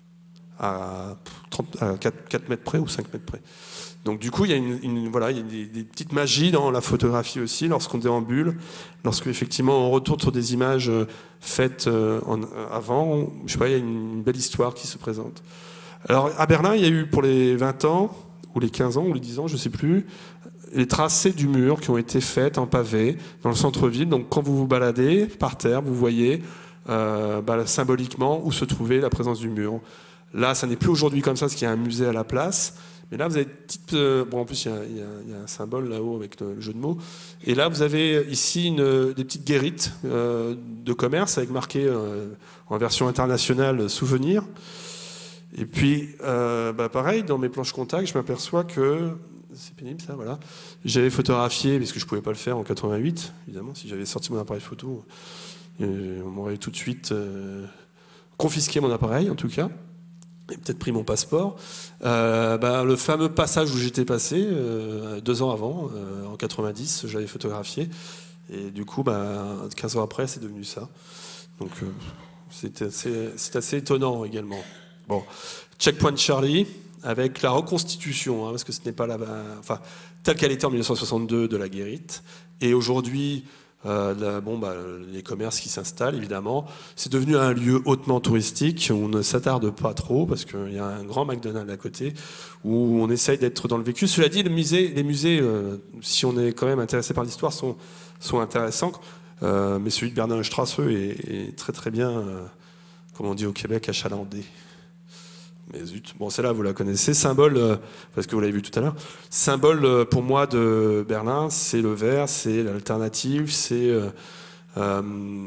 à, trente, à quatre, quatre mètres près ou cinq mètres près. Donc du coup, il y a, une, une, voilà, il y a des, des petites magies dans la photographie aussi, lorsqu'on déambule, lorsque effectivement on retourne sur des images faites en, avant, je sais pas, il y a une, une belle histoire qui se présente. Alors à Berlin, il y a eu pour les vingt ans, ou les quinze ans, ou les dix ans, je ne sais plus, les tracés du mur qui ont été faites en pavé dans le centre-ville. Donc quand vous vous baladez par terre, vous voyez euh, bah, symboliquement où se trouvait la présence du mur. Là, ça n'est plus aujourd'hui comme ça, parce qu'il y a un musée à la place. Mais là, vous avez petite, euh, bon, en plus, il y, y, y a un symbole là-haut avec le, le jeu de mots. Et là, vous avez ici une, des petites guérites euh, de commerce avec marqué euh, en version internationale souvenir. Et puis, euh, bah, pareil, dans mes planches contact, je m'aperçois que c'est pénible ça, voilà. J'avais photographié, parce que je ne pouvais pas le faire en quatre-vingt-huit, évidemment, si j'avais sorti mon appareil photo, euh, on m'aurait tout de suite euh, confisqué mon appareil, en tout cas. Et peut-être pris mon passeport. Euh, bah, le fameux passage où j'étais passé, euh, deux ans avant, euh, en quatre-vingt-dix, je l'avais photographié. Et du coup, bah, quinze ans après, c'est devenu ça. Donc, euh, c'est assez, c'est assez étonnant également. Bon, Checkpoint Charlie, avec la reconstitution, hein, parce que ce n'est pas la, enfin, telle qu'elle était en mille neuf cent soixante-deux de la guérite. Et aujourd'hui, Euh, la, bon, bah, les commerces qui s'installent, évidemment. C'est devenu un lieu hautement touristique où on ne s'attarde pas trop parce qu'il y a un grand McDonald's à côté où on essaye d'être dans le vécu. Cela dit, le musée, les musées, euh, si on est quand même intéressé par l'histoire, sont, sont intéressants. Euh, mais celui de Bernaustrasse est, est très très bien, euh, comme on dit au Québec, achalandé. Mais zut, bon, celle-là, vous la connaissez. Symbole, euh, parce que vous l'avez vu tout à l'heure, symbole euh, pour moi de Berlin, c'est le vert, c'est l'alternative, c'est euh, euh,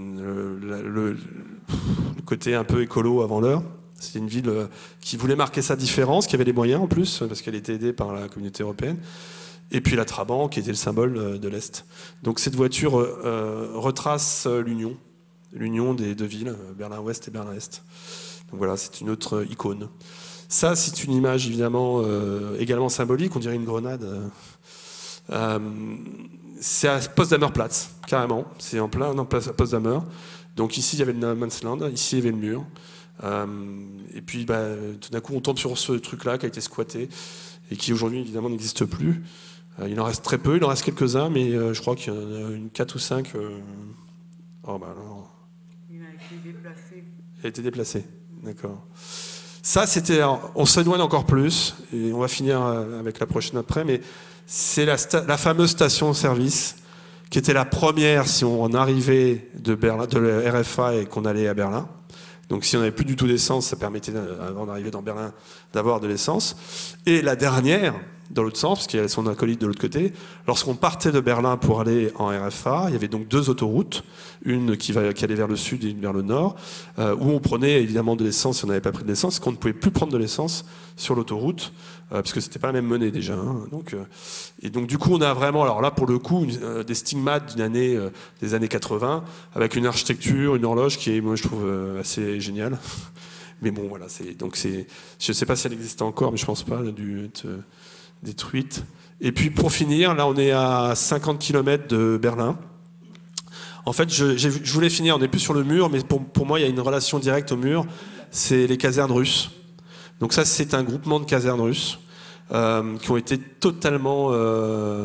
le, le, le côté un peu écolo avant l'heure. C'est une ville euh, qui voulait marquer sa différence, qui avait les moyens en plus, parce qu'elle était aidée par la communauté européenne. Et puis la Trabant, qui était le symbole de l'Est. Donc cette voiture euh, retrace l'union, l'union des deux villes, Berlin-Ouest et Berlin-Est. Donc voilà, c'est une autre icône. Ça, c'est une image évidemment euh, également symbolique, on dirait une grenade. Euh, c'est à Potsdamer-Platz, carrément. C'est en plein en Potsdamer. Donc ici, il y avait le No Man's Land, ici, il y avait le mur. Euh, et puis, bah, tout d'un coup, on tombe sur ce truc-là qui a été squatté et qui aujourd'hui, évidemment, n'existe plus. Euh, il en reste très peu, il en reste quelques-uns, mais euh, je crois qu'il y en a une quatre ou cinq. Euh... Oh, bah, alors... Il a été déplacé. Il a été déplacé, d'accord. Ça, c'était... On s'éloigne encore plus, et on va finir avec la prochaine après, mais c'est la, la fameuse station-service qui était la première si on arrivait de, Berlin, de la R F A et qu'on allait à Berlin. Donc si on n'avait plus du tout d'essence, ça permettait, avant d'arriver dans Berlin, d'avoir de l'essence. Et la dernière, dans l'autre sens, parce qu'il y avait son acolyte de l'autre côté, lorsqu'on partait de Berlin pour aller en R F A, il y avait donc deux autoroutes, une qui, va, qui allait vers le sud et une vers le nord, euh, où on prenait évidemment de l'essence si on n'avait pas pris de l'essence, qu'on ne pouvait plus prendre de l'essence sur l'autoroute, euh, parce que c'était pas la même monnaie déjà. Hein, donc, euh, et donc du coup, on a vraiment, alors là pour le coup, une, euh, des stigmates d'une année, euh, des années quatre-vingts, avec une architecture, une horloge qui est, moi je trouve, euh, assez géniale. Mais bon, voilà, c'est, donc c'est, je ne sais pas si elle existe encore, mais je pense pas, elle a dû être euh, détruite. Et puis pour finir, là on est à cinquante kilomètres de Berlin. En fait, je, je voulais finir, on n'est plus sur le mur, mais pour, pour moi, il y a une relation directe au mur, c'est les casernes russes. Donc ça, c'est un groupement de casernes russes euh, qui ont été totalement, euh,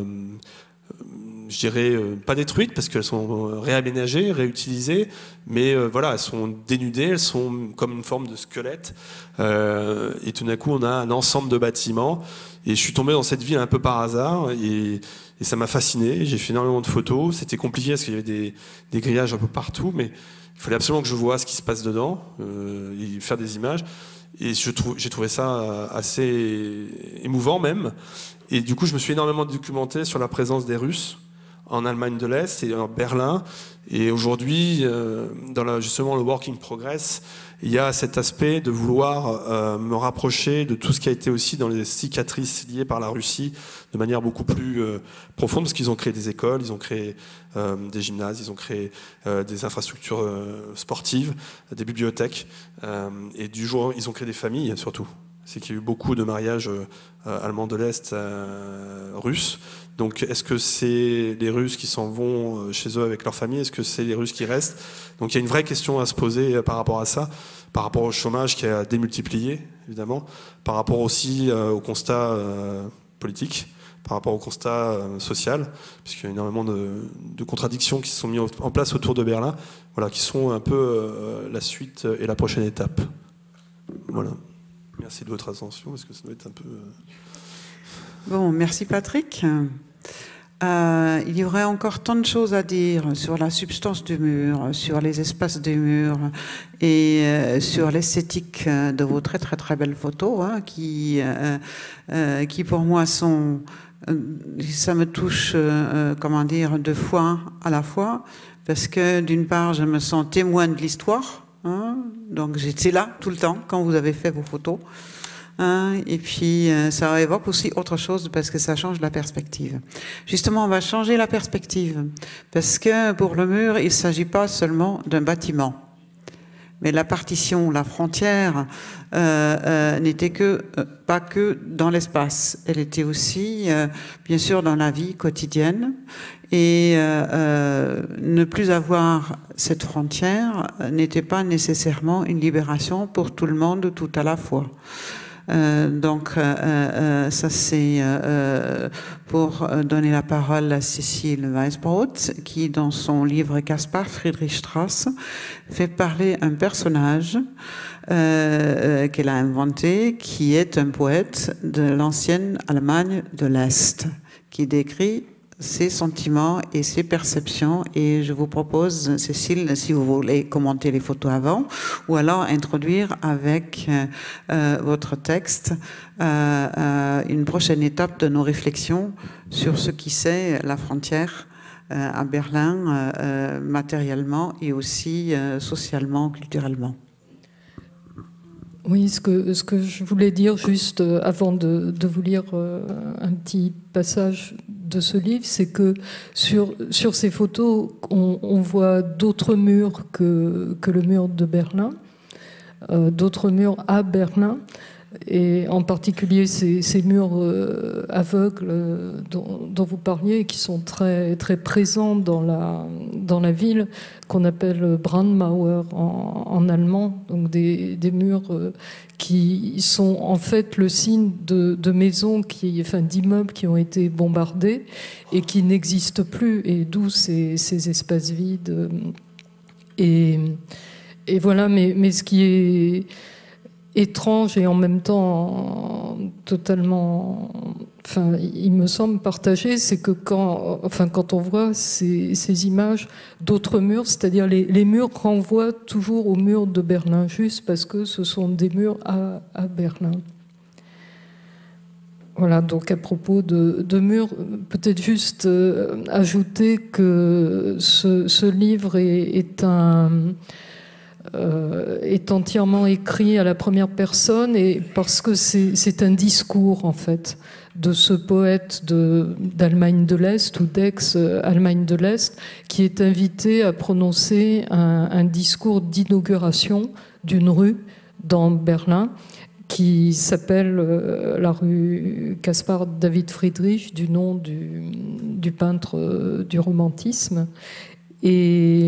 je dirais, euh, pas détruites, parce qu'elles sont réaménagées, réutilisées, mais euh, voilà, elles sont dénudées, elles sont comme une forme de squelette. Euh, et tout d'un coup, on a un ensemble de bâtiments. Et je suis tombé dans cette ville un peu par hasard, et, et ça m'a fasciné. J'ai fait énormément de photos. C'était compliqué parce qu'il y avait des, des grillages un peu partout, mais il fallait absolument que je voie ce qui se passe dedans, euh, et faire des images. Et je trouve, j'ai trouvé ça assez émouvant même. Et du coup, je me suis énormément documenté sur la présence des Russes en Allemagne de l'Est et en Berlin. Et aujourd'hui, euh, dans la, justement le Work in Progress, il y a cet aspect de vouloir euh, me rapprocher de tout ce qui a été aussi dans les cicatrices liées par la Russie de manière beaucoup plus euh, profonde, parce qu'ils ont créé des écoles, ils ont créé euh, des gymnases, ils ont créé euh, des infrastructures euh, sportives, des bibliothèques, euh, et du jour, ils ont créé des familles surtout. C'est qu'il y a eu beaucoup de mariages euh, allemands de l'Est euh, russes. Donc, est-ce que c'est les Russes qui s'en vont chez eux avec leur famille? Est-ce que c'est les Russes qui restent? Donc, il y a une vraie question à se poser par rapport à ça, par rapport au chômage qui a démultiplié, évidemment, par rapport aussi euh, au constat euh, politique, par rapport au constat euh, social, puisqu'il y a énormément de, de contradictions qui se sont mises en place autour de Berlin, voilà, qui sont un peu euh, la suite et la prochaine étape. Voilà. Merci de votre attention, parce que ça doit être un peu... Bon, merci Patrick. Euh, il y aurait encore tant de choses à dire sur la substance du mur, sur les espaces des murs et euh, sur l'esthétique de vos très très très belles photos, hein, qui, euh, euh, qui pour moi sont... Euh, ça me touche, euh, comment dire, deux fois à la fois, parce que d'une part, je me sens témoin de l'histoire, hein, donc j'étais là tout le temps quand vous avez fait vos photos. Hein, et puis euh, ça évoque aussi autre chose parce que ça change la perspective. Justement, on va changer la perspective parce que pour le mur, il ne s'agit pas seulement d'un bâtiment. Mais la partition, la frontière, euh, euh, n'était que, euh, pas que dans l'espace. Elle était aussi, euh, bien sûr, dans la vie quotidienne. Et euh, euh, ne plus avoir cette frontière n'était pas nécessairement une libération pour tout le monde tout à la fois. Euh, donc euh, euh, ça c'est euh, pour donner la parole à Cécile Weisbrot qui dans son livre Caspar Friedrichstraße fait parler un personnage euh, qu'elle a inventé qui est un poète de l'ancienne Allemagne de l'Est qui décrit ses sentiments et ses perceptions. Et je vous propose, Cécile, si vous voulez commenter les photos avant, ou alors introduire avec euh, votre texte euh, euh, une prochaine étape de nos réflexions sur ce qui c'est la frontière euh, à Berlin, euh, matériellement et aussi euh, socialement, culturellement. Oui, ce que, ce que je voulais dire juste avant de, de vous lire un petit passage de ce livre, c'est que sur, sur ces photos, on, on voit d'autres murs que, que le mur de Berlin, euh, d'autres murs à Berlin, et en particulier ces, ces murs euh, aveugles euh, dont, dont vous parliez, qui sont très, très présents dans la, dans la ville, qu'on appelle Brandmauer en, en allemand, donc des, des murs euh, qui sont en fait le signe de, de maisons, qui, enfin d'immeubles qui ont été bombardés et qui n'existent plus, et d'où ces, ces espaces vides. Et, et voilà, mais, mais ce qui est étrange et en même temps totalement, enfin, il me semble partagé, c'est que quand, enfin, quand on voit ces, ces images d'autres murs, c'est-à-dire les, les murs renvoient toujours aux murs de Berlin, juste parce que ce sont des murs à, à Berlin. Voilà, donc à propos de, de murs, peut-être juste euh, ajouter que ce, ce livre est, est un... Euh, est entièrement écrit à la première personne, et parce que c'est un discours en fait de ce poète d'Allemagne de, de l'Est ou d'ex-Allemagne de l'Est qui est invité à prononcer un, un discours d'inauguration d'une rue dans Berlin qui s'appelle euh, la rue Caspar David Friedrich, du nom du, du peintre euh, du romantisme, et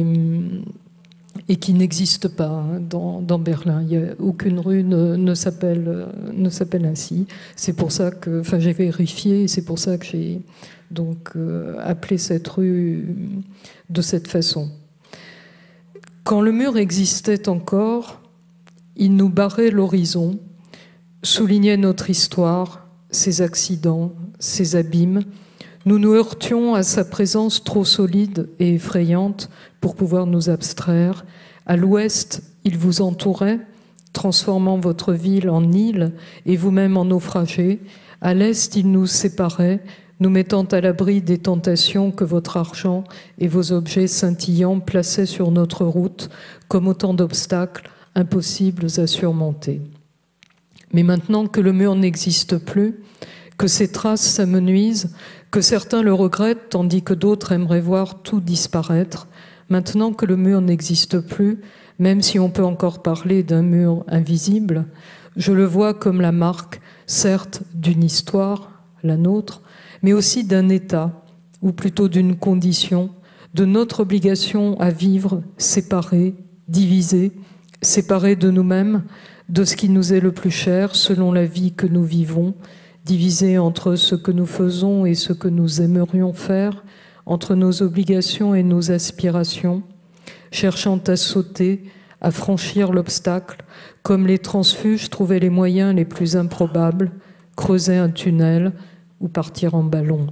et qui n'existe pas hein, dans, dans Berlin. Il y a, aucune rue ne, ne s'appelle ne s'appelle ainsi. C'est pour ça que, enfin, j'ai vérifié, et c'est pour ça que j'ai donc euh, appelé cette rue de cette façon. Quand le mur existait encore, il nous barrait l'horizon, soulignait notre histoire, ses accidents, ses abîmes. Nous nous heurtions à sa présence trop solide et effrayante pour pouvoir nous abstraire. À l'ouest, il vous entourait, transformant votre ville en île et vous-même en naufragé. À l'est, il nous séparait, nous mettant à l'abri des tentations que votre argent et vos objets scintillants plaçaient sur notre route, comme autant d'obstacles impossibles à surmonter. Mais maintenant que le mur n'existe plus, que ses traces s'amenuisent, que certains le regrettent tandis que d'autres aimeraient voir tout disparaître, maintenant que le mur n'existe plus, même si on peut encore parler d'un mur invisible, je le vois comme la marque, certes, d'une histoire, la nôtre, mais aussi d'un état, ou plutôt d'une condition, de notre obligation à vivre séparés, divisés, séparés de nous-mêmes, de ce qui nous est le plus cher selon la vie que nous vivons, divisés entre ce que nous faisons et ce que nous aimerions faire, entre nos obligations et nos aspirations, cherchant à sauter, à franchir l'obstacle, comme les transfuges trouvaient les moyens les plus improbables, creuser un tunnel ou partir en ballon.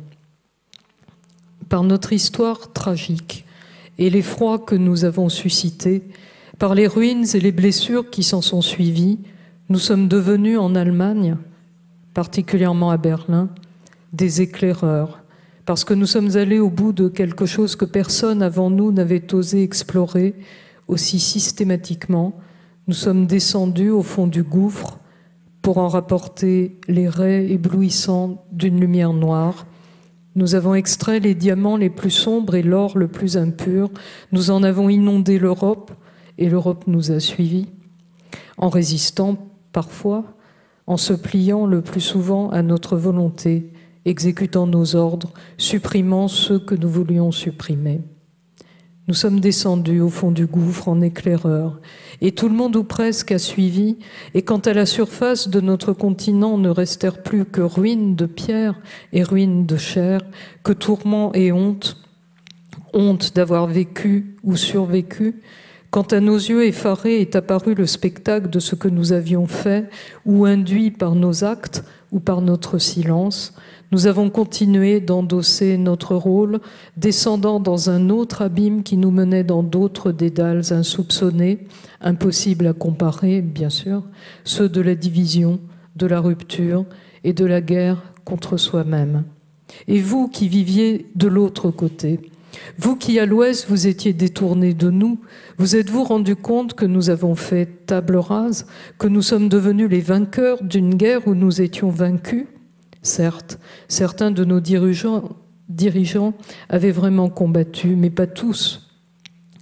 Par notre histoire tragique et l'effroi que nous avons suscité, par les ruines et les blessures qui s'en sont suivies, nous sommes devenus en Allemagne, particulièrement à Berlin, des éclaireurs, parce que nous sommes allés au bout de quelque chose que personne avant nous n'avait osé explorer aussi systématiquement. Nous sommes descendus au fond du gouffre pour en rapporter les raies éblouissants d'une lumière noire. Nous avons extrait les diamants les plus sombres et l'or le plus impur. Nous en avons inondé l'Europe et l'Europe nous a suivis, en résistant parfois, en se pliant le plus souvent à notre volonté, exécutant nos ordres, supprimant ceux que nous voulions supprimer. Nous sommes descendus au fond du gouffre en éclaireurs, et tout le monde ou presque a suivi, et quand à la surface de notre continent ne restèrent plus que ruines de pierre et ruines de chair, que tourments et honte, honte d'avoir vécu ou survécu, quand à nos yeux effarés est apparu le spectacle de ce que nous avions fait, ou induit par nos actes ou par notre silence, nous avons continué d'endosser notre rôle, descendant dans un autre abîme qui nous menait dans d'autres dédales insoupçonnés, impossibles à comparer, bien sûr, ceux de la division, de la rupture et de la guerre contre soi-même. Et vous qui viviez de l'autre côté, vous qui à l'ouest vous étiez détournés de nous, vous êtes-vous rendu compte que nous avons fait table rase, que nous sommes devenus les vainqueurs d'une guerre où nous étions vaincus? Certes, certains de nos dirigeants, dirigeants avaient vraiment combattu, mais pas tous.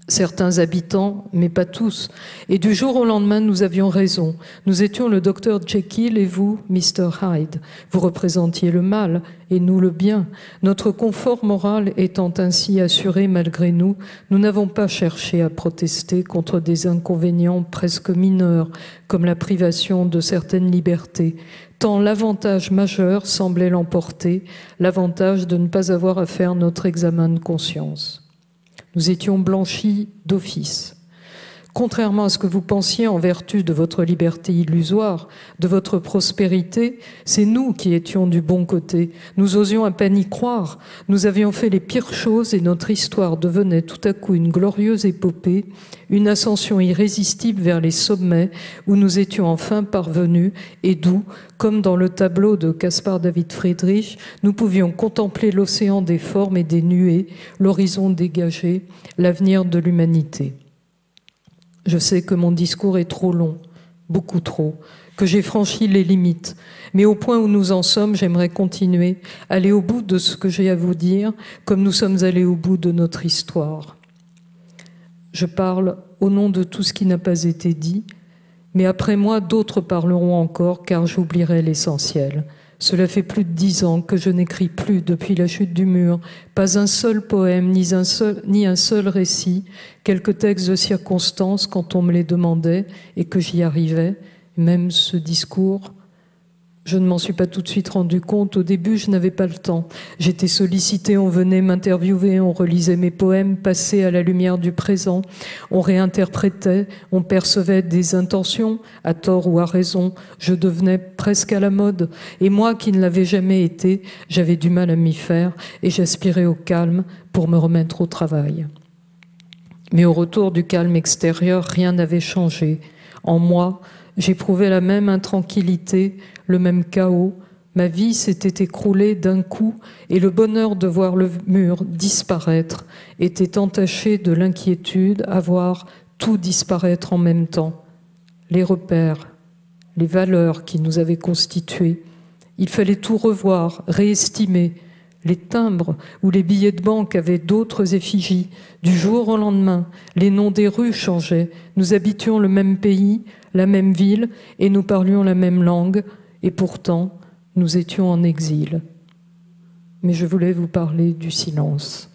Certains habitants, mais pas tous. Et du jour au lendemain, nous avions raison. Nous étions le docteur Jekyll et vous, mister Hyde. Vous représentiez le mal et nous le bien. Notre confort moral étant ainsi assuré malgré nous, nous n'avons pas cherché à protester contre des inconvénients presque mineurs, comme la privation de certaines libertés, tant l'avantage majeur semblait l'emporter, l'avantage de ne pas avoir à faire notre examen de conscience. Nous étions blanchis d'office. Contrairement à ce que vous pensiez en vertu de votre liberté illusoire, de votre prospérité, c'est nous qui étions du bon côté. Nous osions à peine y croire. Nous avions fait les pires choses et notre histoire devenait tout à coup une glorieuse épopée, une ascension irrésistible vers les sommets où nous étions enfin parvenus et d'où, comme dans le tableau de Caspar David Friedrich, nous pouvions contempler l'océan des formes et des nuées, l'horizon dégagé, l'avenir de l'humanité. Je sais que mon discours est trop long, beaucoup trop, que j'ai franchi les limites. Mais au point où nous en sommes, j'aimerais continuer, aller au bout de ce que j'ai à vous dire, comme nous sommes allés au bout de notre histoire. Je parle au nom de tout ce qui n'a pas été dit, mais après moi, d'autres parleront encore, car j'oublierai l'essentiel. Cela fait plus de dix ans que je n'écris plus depuis la chute du mur, pas un seul poème, ni un seul, ni un seul récit, quelques textes de circonstances quand on me les demandait et que j'y arrivais, même ce discours. Je ne m'en suis pas tout de suite rendu compte. Au début, je n'avais pas le temps. J'étais sollicitée, on venait m'interviewer, on relisait mes poèmes passés à la lumière du présent, on réinterprétait, on percevait des intentions, à tort ou à raison. Je devenais presque à la mode. Et moi, qui ne l'avais jamais été, j'avais du mal à m'y faire et j'aspirais au calme pour me remettre au travail. Mais au retour du calme extérieur, rien n'avait changé. En moi, j'éprouvais la même intranquillité, le même chaos. Ma vie s'était écroulée d'un coup et le bonheur de voir le mur disparaître était entaché de l'inquiétude à voir tout disparaître en même temps. Les repères, les valeurs qui nous avaient constitués. Il fallait tout revoir, réestimer. Les timbres ou les billets de banque avaient d'autres effigies. Du jour au lendemain, les noms des rues changeaient. Nous habitions le même pays, la même ville, et nous parlions la même langue, et pourtant, nous étions en exil. Mais je voulais vous parler du silence.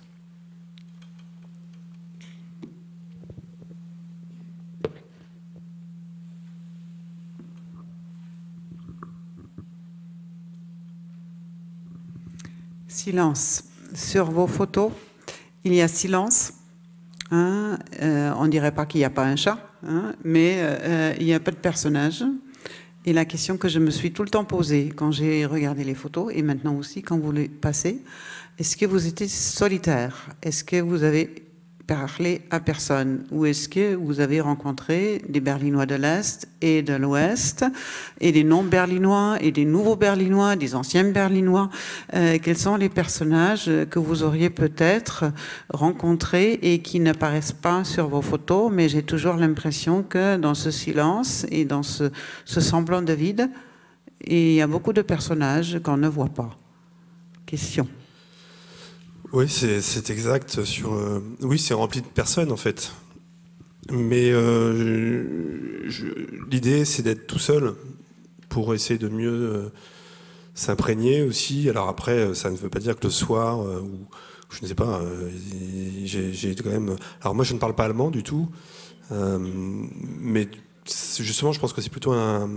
Silence. Sur vos photos, il y a silence. Hein, euh, on ne dirait pas qu'il n'y a pas un chat, hein, mais euh, il n'y a pas de personnage. Et la question que je me suis tout le temps posée quand j'ai regardé les photos, et maintenant aussi quand vous les passez, est-ce que vous étiez solitaire? Est-ce que vous avez parlé à personne? Ou est-ce que vous avez rencontré des Berlinois de l'Est et de l'Ouest, et des non-Berlinois, et des nouveaux Berlinois, des anciens Berlinois? euh, Quels sont les personnages que vous auriez peut-être rencontrés et qui n'apparaissent pas sur vos photos, mais j'ai toujours l'impression que dans ce silence et dans ce, ce semblant de vide, il y a beaucoup de personnages qu'on ne voit pas. Question. Oui, c'est exact. Sur, euh, oui, c'est rempli de personnes en fait. Mais euh, l'idée, c'est d'être tout seul pour essayer de mieux euh, s'imprégner aussi. Alors après, ça ne veut pas dire que le soir, euh, ou je ne sais pas, euh, j'ai quand même. Alors moi, je ne parle pas allemand du tout, euh, mais justement, je pense que c'est plutôt un.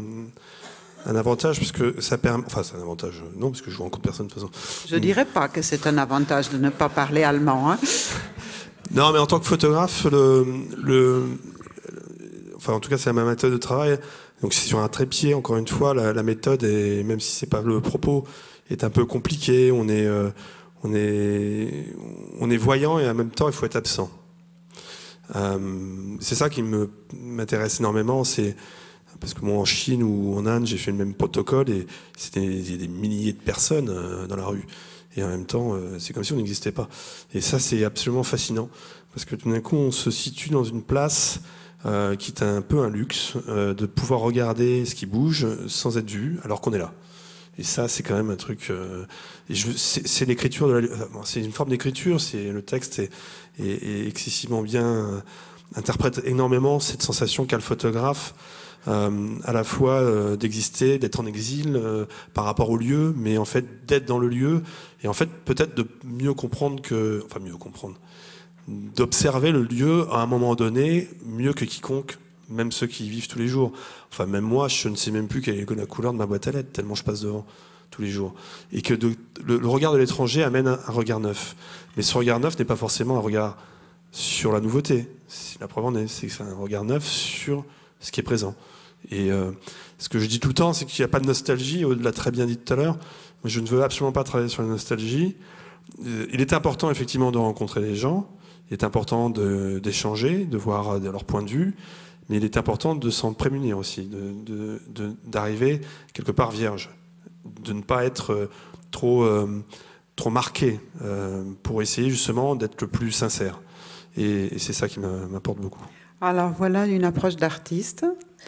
Un avantage, parce que ça permet... Enfin, c'est un avantage, non, parce que je rencontre personne de toute façon. Je ne dirais pas que c'est un avantage de ne pas parler allemand. Hein. Non, mais en tant que photographe, le, le, enfin, en tout cas, c'est ma méthode de travail. Donc, c'est sur un trépied, encore une fois, la, la méthode, et même si c'est pas le propos, est un peu compliquée. On est, euh, on est, on est voyant et en même temps, il faut être absent. Euh, c'est ça qui m'intéresse énormément, c'est... Parce que moi, en Chine ou en Inde, j'ai fait le même protocole et c'était des, des milliers de personnes euh, dans la rue. Et en même temps, euh, c'est comme si on n'existait pas. Et ça, c'est absolument fascinant. Parce que tout d'un coup, on se situe dans une place euh, qui est un peu un luxe, euh, de pouvoir regarder ce qui bouge sans être vu, alors qu'on est là. Et ça, c'est quand même un truc. Euh, c'est l'écriture, de la, c'est une forme d'écriture. C'est le texte est, est, est excessivement bien euh, interprète énormément cette sensation qu'a le photographe, euh, à la fois euh, d'exister, d'être en exil euh, par rapport au lieu, mais en fait d'être dans le lieu et en fait peut-être de mieux comprendre que, enfin mieux comprendre, d'observer le lieu à un moment donné mieux que quiconque. Même ceux qui y vivent tous les jours. Enfin, même moi, je ne sais même plus quelle est la couleur de ma boîte à lettres, tellement je passe devant tous les jours. Et que de, le, le regard de l'étranger amène un, un regard neuf. Mais ce regard neuf n'est pas forcément un regard sur la nouveauté. La preuve en est, c'est que c'est un regard neuf sur ce qui est présent. Et euh, ce que je dis tout le temps, c'est qu'il n'y a pas de nostalgie, on l'a très bien dit tout à l'heure. Mais je ne veux absolument pas travailler sur la nostalgie. Euh, il est important, effectivement, de rencontrer les gens. Il est important d'échanger, de, de voir de leur point de vue. Mais il est important de s'en prémunir aussi, d'arriver de, de, quelque part vierge, de ne pas être trop, euh, trop marqué euh, pour essayer justement d'être le plus sincère. Et, et c'est ça qui m'apporte beaucoup. Alors voilà une approche d'artiste,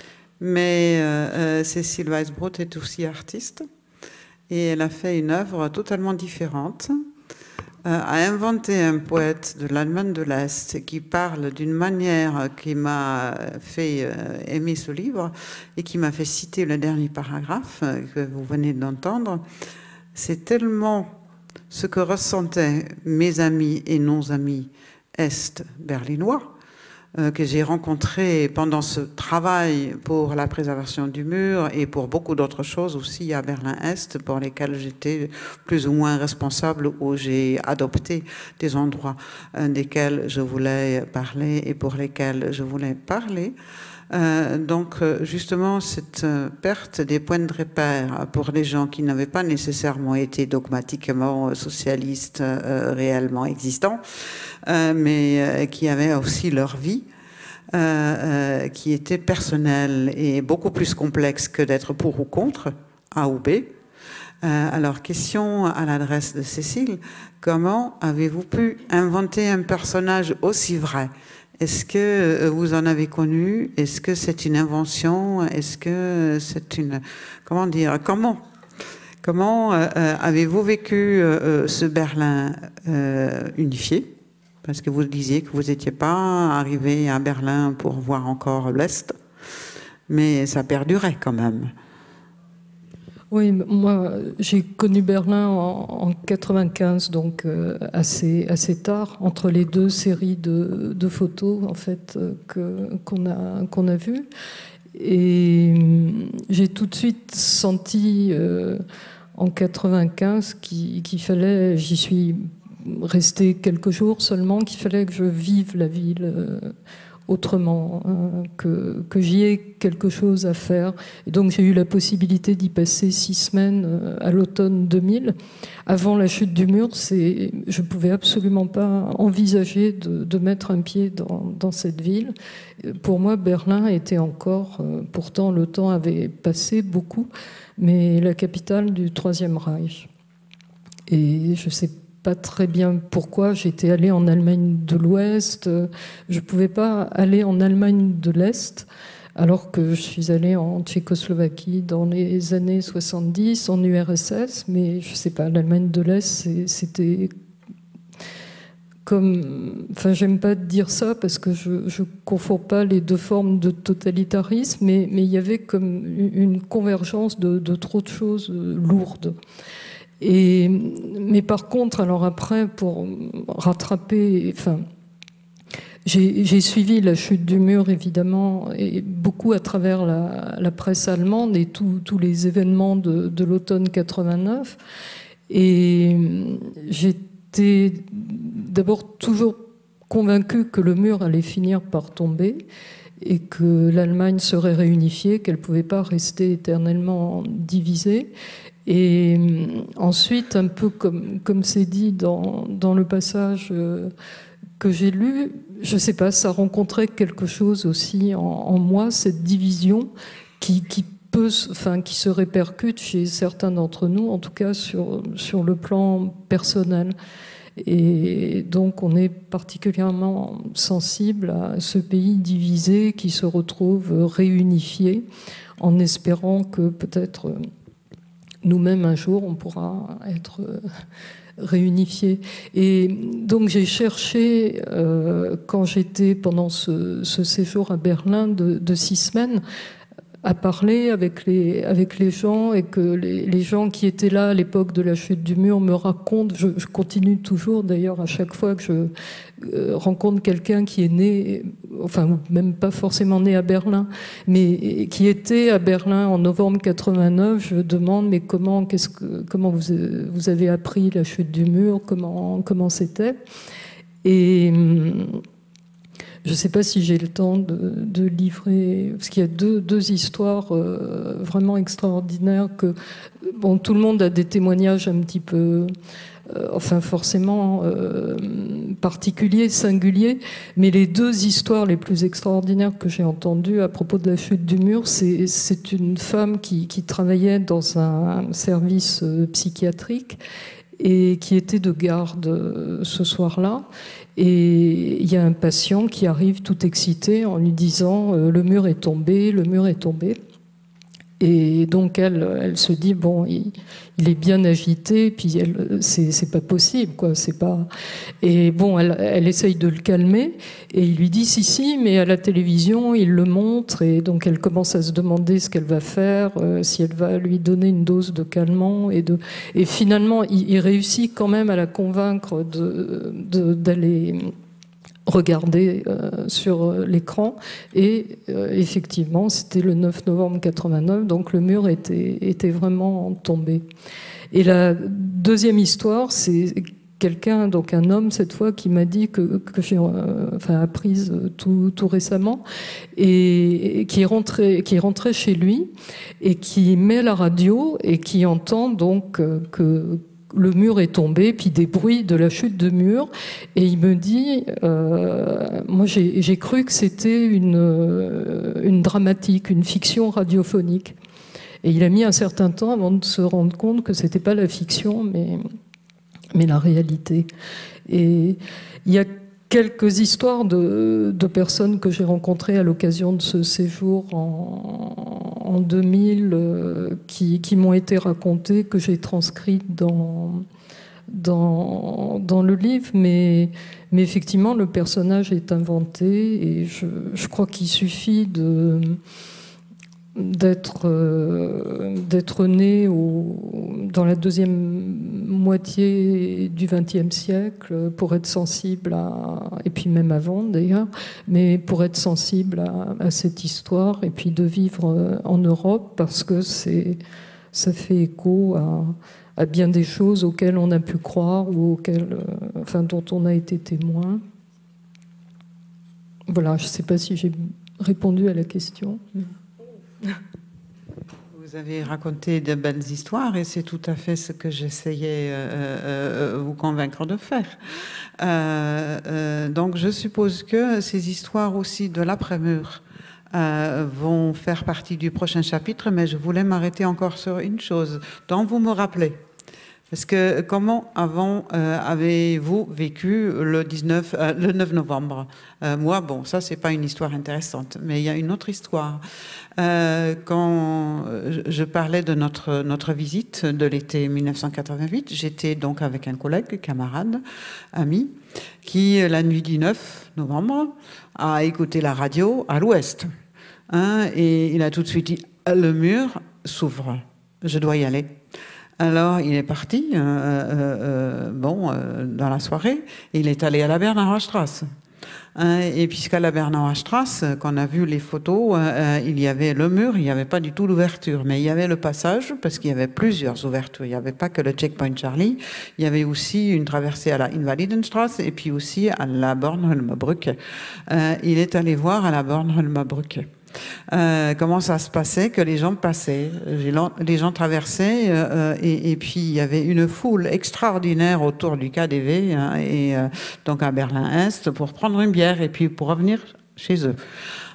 mais euh, euh, Cécile Weisbrot est aussi artiste et elle a fait une œuvre totalement différente. Euh, a inventé un poète de l'Allemagne de l'Est qui parle d'une manière qui m'a fait euh, aimer ce livre et qui m'a fait citer le dernier paragraphe euh, que vous venez d'entendre. C'est tellement ce que ressentaient mes amis et non-amis est-berlinois euh, que j'ai rencontré pendant ce travail pour la préservation du mur et pour beaucoup d'autres choses aussi à Berlin-Est pour lesquelles j'étais plus ou moins responsable, où j'ai adopté des endroits euh, desquels je voulais parler et pour lesquels je voulais parler. Euh, donc justement cette euh, perte des points de repère pour les gens qui n'avaient pas nécessairement été dogmatiquement socialistes euh, réellement existants, euh, mais euh, qui avaient aussi leur vie, euh, euh, qui était personnelle et beaucoup plus complexe que d'être pour ou contre, A ou B. Euh, alors question à l'adresse de Cécile, comment avez-vous pu inventer un personnage aussi vrai ? Est-ce que vous en avez connu? Est-ce que c'est une invention? Est-ce que c'est une... Comment dire? Comment Comment euh, avez-vous vécu euh, ce Berlin euh, unifié? Parce que vous disiez que vous n'étiez pas arrivé à Berlin pour voir encore l'Est, mais ça perdurait quand même. Oui, moi, j'ai connu Berlin en, en quatre-vingt-quinze, donc euh, assez, assez tard, entre les deux séries de, de photos, en fait, que, qu'on a, qu'on a vues. Et j'ai tout de suite senti, euh, en quatre-vingt-quinze, qu'il, qu'il fallait, j'y suis restée quelques jours seulement, qu'il fallait que je vive la ville euh, autrement, hein, que, que j'y ai quelque chose à faire. Et donc j'ai eu la possibilité d'y passer six semaines à l'automne deux mille. Avant la chute du mur, c'est, je ne pouvais absolument pas envisager de, de mettre un pied dans, dans cette ville. Pour moi, Berlin était encore, pourtant le temps avait passé beaucoup, mais la capitale du Troisième Reich. Et je ne sais pas pas très bien pourquoi. J'étais allée en Allemagne de l'Ouest. Je ne pouvais pas aller en Allemagne de l'Est, alors que je suis allée en Tchécoslovaquie dans les années soixante-dix, en U R S S, mais je ne sais pas, l'Allemagne de l'Est, c'était comme... Enfin, j'aime pas dire ça parce que je ne confonds pas les deux formes de totalitarisme, mais, mais il y avait comme une convergence de, de trop de choses lourdes. Et, mais par contre, alors après, pour rattraper, enfin, j'ai, j'ai suivi la chute du mur, évidemment, et beaucoup à travers la, la presse allemande et tous les événements de, de l'automne quatre-vingt-neuf. Et j'étais d'abord toujours convaincue que le mur allait finir par tomber et que l'Allemagne serait réunifiée, qu'elle ne pouvait pas rester éternellement divisée. Et ensuite, un peu comme comme c'est dit dans, dans le passage que j'ai lu, je ne sais pas, ça rencontrait quelque chose aussi en, en moi, cette division qui, qui, peut, enfin, qui se répercute chez certains d'entre nous, en tout cas sur, sur le plan personnel. Et donc on est particulièrement sensible à ce pays divisé qui se retrouve réunifié en espérant que peut-être nous-mêmes, un jour, on pourra être euh, réunifiés. Et donc, j'ai cherché, euh, quand j'étais pendant ce, ce séjour à Berlin de, de six semaines, à parler avec les, avec les gens, et que les, les gens qui étaient là à l'époque de la chute du mur me racontent, je, je continue toujours d'ailleurs à chaque fois que je euh, rencontre quelqu'un qui est né, enfin ou même pas forcément né à Berlin, mais qui était à Berlin en novembre quatre-vingt-neuf, je demande mais comment, qu'est-ce que, comment vous, vous avez appris la chute du mur, comment, comment c'était. Et je ne sais pas si j'ai le temps de, de livrer, parce qu'il y a deux, deux histoires euh, vraiment extraordinaires que, bon, tout le monde a des témoignages un petit peu, euh, enfin forcément euh, particuliers, singuliers, mais les deux histoires les plus extraordinaires que j'ai entendues à propos de la chute du mur, c'est, c'est une femme qui, qui travaillait dans un service psychiatrique et qui était de garde ce soir-là. Et il y a un patient qui arrive tout excité en lui disant euh, « le mur est tombé, le mur est tombé ». Et donc elle, elle se dit bon, il, il est bien agité, puis elle, c'est, c'est pas possible, quoi, c'est pas. Et bon, elle, elle essaye de le calmer, et il lui dit si si, mais à la télévision il le montre, et donc elle commence à se demander ce qu'elle va faire, euh, si elle va lui donner une dose de calmant, et de, et finalement il, il réussit quand même à la convaincre de, de, d'aller regarder euh, sur l'écran, et euh, effectivement c'était le neuf novembre quatre-vingt-neuf, donc le mur était, était vraiment tombé. Et la deuxième histoire, c'est quelqu'un, donc un homme cette fois, qui m'a dit que, que j'ai euh, enfin, apprise tout, tout récemment, et, et qui est rentré, qui est rentré chez lui et qui met la radio et qui entend donc euh, que le mur est tombé, puis des bruits de la chute de mur. Et il me dit, euh, moi j'ai, j'ai cru que c'était une, une dramatique, une fiction radiophonique. Et il a mis un certain temps avant de se rendre compte que c'était pas la fiction, mais, mais la réalité. Et il y a quelques histoires de, de personnes que j'ai rencontrées à l'occasion de ce séjour en, en deux mille euh, qui, qui m'ont été racontées, que j'ai transcrites dans, dans, dans le livre, mais, mais effectivement le personnage est inventé, et je, je crois qu'il suffit de... d'être euh, d'être né au, dans la deuxième moitié du vingtième siècle pour être sensible à, et puis même avant d'ailleurs, mais pour être sensible à, à cette histoire, et puis de vivre en Europe, parce que c'est, ça fait écho à, à bien des choses auxquelles on a pu croire, ou auxquelles, enfin, dont on a été témoin. Voilà, je ne sais pas si j'ai répondu à la question. Vous avez raconté de belles histoires, et c'est tout à fait ce que j'essayais euh, euh, vous convaincre de faire. Euh, euh, donc je suppose que ces histoires aussi de l'après-mur euh, vont faire partie du prochain chapitre, mais je voulais m'arrêter encore sur une chose dont vous me rappelez. Parce que comment avant euh, avez-vous vécu le, dix-neuf, euh, le neuf novembre? euh, Moi, bon, ça, c'est pas une histoire intéressante, mais il y a une autre histoire. Euh, quand je parlais de notre, notre visite de l'été mille neuf cent quatre-vingt-huit, j'étais donc avec un collègue, camarade, ami, qui, la nuit du neuf novembre, a écouté la radio à l'ouest. Hein, et il a tout de suite dit « Le mur s'ouvre, je dois y aller ». Alors, il est parti, euh, euh, bon, euh, dans la soirée, et il est allé à la Bernauer Straße. Hein, et puisqu'à la Bernauer Straße, qu'on a vu les photos, euh, il y avait le mur, il n'y avait pas du tout l'ouverture, mais il y avait le passage, parce qu'il y avait plusieurs ouvertures. Il n'y avait pas que le Checkpoint Charlie, il y avait aussi une traversée à la Invalidenstraße, et puis aussi à la Bornholmer Brücke. Euh, il est allé voir à la Bornholmer Brücke. Euh, comment ça se passait, que les gens passaient, les gens traversaient, euh, et, et puis il y avait une foule extraordinaire autour du K D V, hein, et euh, donc à Berlin-Est, pour prendre une bière et puis pour revenir chez eux.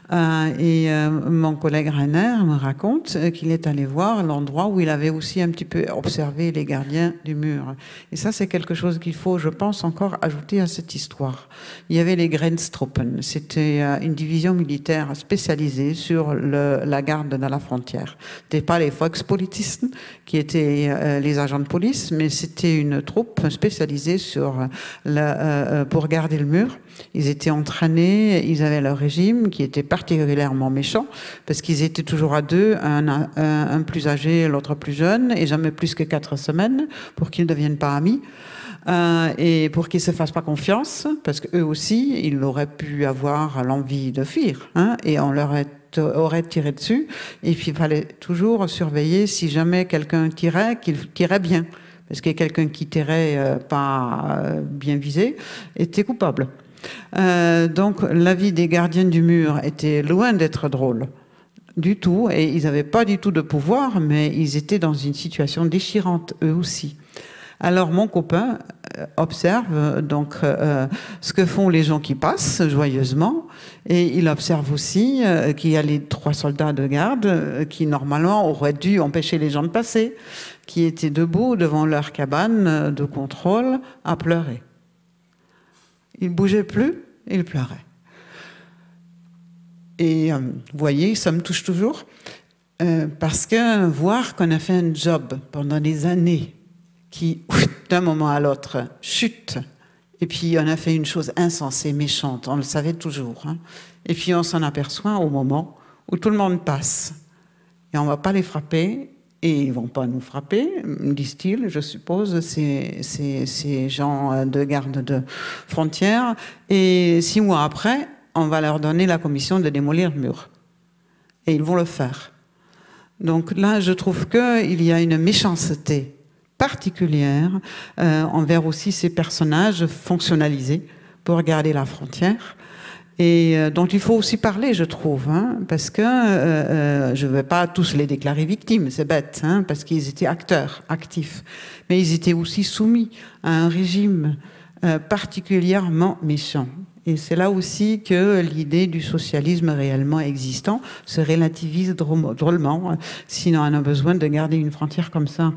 Euh, et euh, mon collègue Rainer me raconte qu'il est allé voir l'endroit où il avait aussi un petit peu observé les gardiens du mur. Et ça, c'est quelque chose qu'il faut, je pense, encore ajouter à cette histoire. Il y avait les Grenztruppen. C'était euh, une division militaire spécialisée sur le, la garde de la frontière. C'était pas les Volkspolizisten qui étaient euh, les agents de police, mais c'était une troupe spécialisée sur la, euh, pour garder le mur. Ils étaient entraînés, ils avaient leur régime qui était particulièrement méchant parce qu'ils étaient toujours à deux, un, un, un plus âgé, l'autre plus jeune, et jamais plus que quatre semaines pour qu'ils ne deviennent pas amis euh, et pour qu'ils ne se fassent pas confiance parce qu'eux aussi, ils auraient pu avoir l'envie de fuir hein, et on leur aurait tiré dessus et puis il fallait toujours surveiller si jamais quelqu'un tirait, qu'il tirait bien parce que quelqu'un qui tirait euh, pas euh, bien visé était coupable. Euh, donc la vie des gardiens du mur était loin d'être drôle du tout et ils n'avaient pas du tout de pouvoir mais ils étaient dans une situation déchirante eux aussi. Alors mon copain observe donc euh, ce que font les gens qui passent joyeusement et il observe aussi euh, qu'il y a les trois soldats de garde euh, qui normalement auraient dû empêcher les gens de passer, qui étaient debout devant leur cabane de contrôle à pleurer. Il ne bougeait plus, il pleurait. Et euh, vous voyez, ça me touche toujours, euh, parce que voir qu'on a fait un job pendant des années qui, d'un moment à l'autre, chute, et puis on a fait une chose insensée, méchante, on le savait toujours, hein, et puis on s'en aperçoit au moment où tout le monde passe. Et on ne va pas les frapper, et ils ne vont pas nous frapper, disent-ils, je suppose, ces, ces, ces gens de garde de frontières. Et six mois après, on va leur donner la commission de démolir le mur. Et ils vont le faire. Donc là, je trouve qu'il y a une méchanceté particulière euh, envers aussi ces personnages fonctionnalisés pour garder la frontière. Et euh, dont il faut aussi parler, je trouve, hein, parce que euh, je ne vais pas tous les déclarer victimes, c'est bête, hein, parce qu'ils étaient acteurs, actifs, mais ils étaient aussi soumis à un régime euh, particulièrement méchant. Et c'est là aussi que l'idée du socialisme réellement existant se relativise drôlement, sinon on a besoin de garder une frontière comme ça.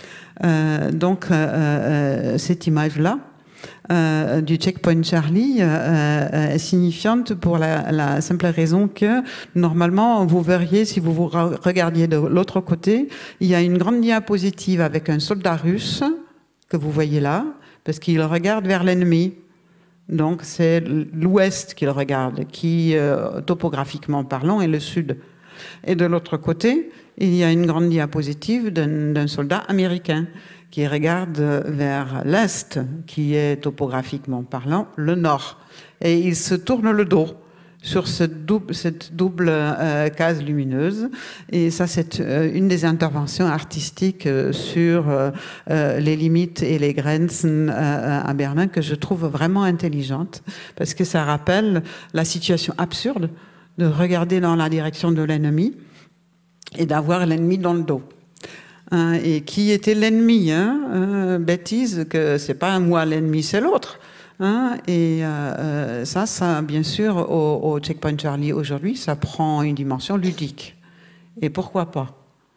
Euh, donc, euh, euh, cette image-là, Euh, du checkpoint Charlie euh, est signifiante pour la, la simple raison que normalement vous verriez si vous vous regardiez de l'autre côté, il y a une grande diapositive avec un soldat russe que vous voyez là parce qu'il regarde vers l'ennemi. Donc c'est l'ouest qu'il regarde qui euh, topographiquement parlant est le sud. Et de l'autre côté il y a une grande diapositive d'un, d'un soldat américain qui regarde vers l'est, qui est topographiquement parlant le nord. Et il se tourne le dos sur cette double, cette double euh, case lumineuse. Et ça, c'est euh, une des interventions artistiques euh, sur euh, euh, les limites et les Grenzen euh, à Berlin que je trouve vraiment intelligente, parce que ça rappelle la situation absurde de regarder dans la direction de l'ennemi et d'avoir l'ennemi dans le dos. Hein, et qui était l'ennemi, hein, euh, bêtise, que c'est pas moi l'ennemi, c'est l'autre. Hein, et euh, ça, ça, bien sûr, au, au Checkpoint Charlie aujourd'hui, ça prend une dimension ludique. Et pourquoi pas?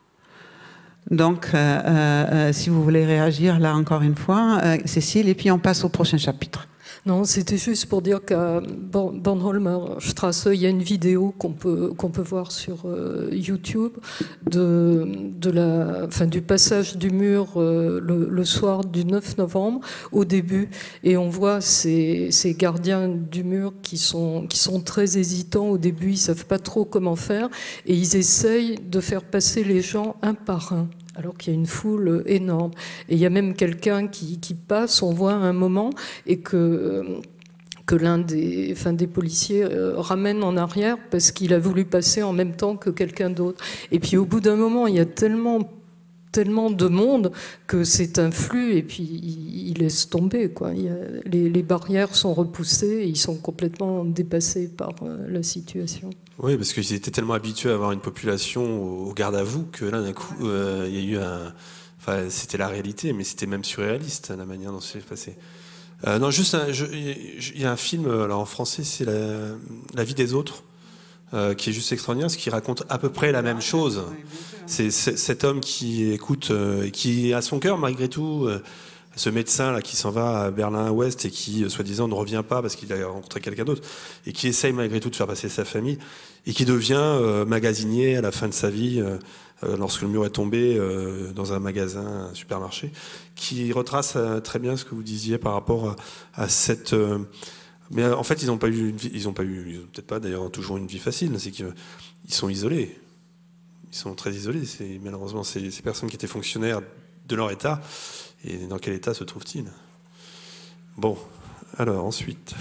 Donc, euh, euh, si vous voulez réagir, là, encore une fois, euh, Cécile, et puis on passe au prochain chapitre. Non, c'était juste pour dire qu'à Bornholmer Strasse, il y a une vidéo qu'on peut, qu'on peut voir sur euh, YouTube de, de la, enfin, du passage du mur euh, le, le soir du neuf novembre, au début. Et on voit ces, ces gardiens du mur qui sont, qui sont très hésitants au début, ils ne savent pas trop comment faire. Et ils essayent de faire passer les gens un par un, alors qu'il y a une foule énorme. Et il y a même quelqu'un qui, qui passe, on voit à un moment, et que, que l'un des, enfin, des policiers euh, ramène en arrière parce qu'il a voulu passer en même temps que quelqu'un d'autre. Et puis au bout d'un moment, il y a tellement, tellement de monde que c'est un flux, et puis il, il laisse tomber, quoi. Il y a, les, les barrières sont repoussées, et ils sont complètement dépassés par euh, la situation. Oui, parce qu'ils étaient tellement habitués à avoir une population au garde à vous que là, d'un coup, euh, il y a eu un... Enfin, c'était la réalité, mais c'était même surréaliste, la manière dont c'est passé. Euh, non, juste, il y a un film, alors en français, c'est la, la vie des autres, euh, qui est juste extraordinaire, parce qu'il raconte à peu près la même chose. C'est cet homme qui écoute euh, et qui a son cœur malgré tout. Euh, ce médecin là qui s'en va à Berlin-Ouest et qui, soi-disant, ne revient pas parce qu'il a rencontré quelqu'un d'autre et qui essaye malgré tout de faire passer sa famille et qui devient euh, magasinier à la fin de sa vie euh, euh, lorsque le mur est tombé euh, dans un magasin, un supermarché, qui retrace euh, très bien ce que vous disiez par rapport à, à cette... Euh, mais en fait, ils n'ont pas eu, une vie, ils n'ont pas eu, peut-être pas d'ailleurs toujours une vie facile. C'est qu'ils sont isolés. Ils sont très isolés. C'est malheureusement ces, ces personnes qui étaient fonctionnaires de leur État. Et dans quel état se trouve-t-il? Bon, alors ensuite.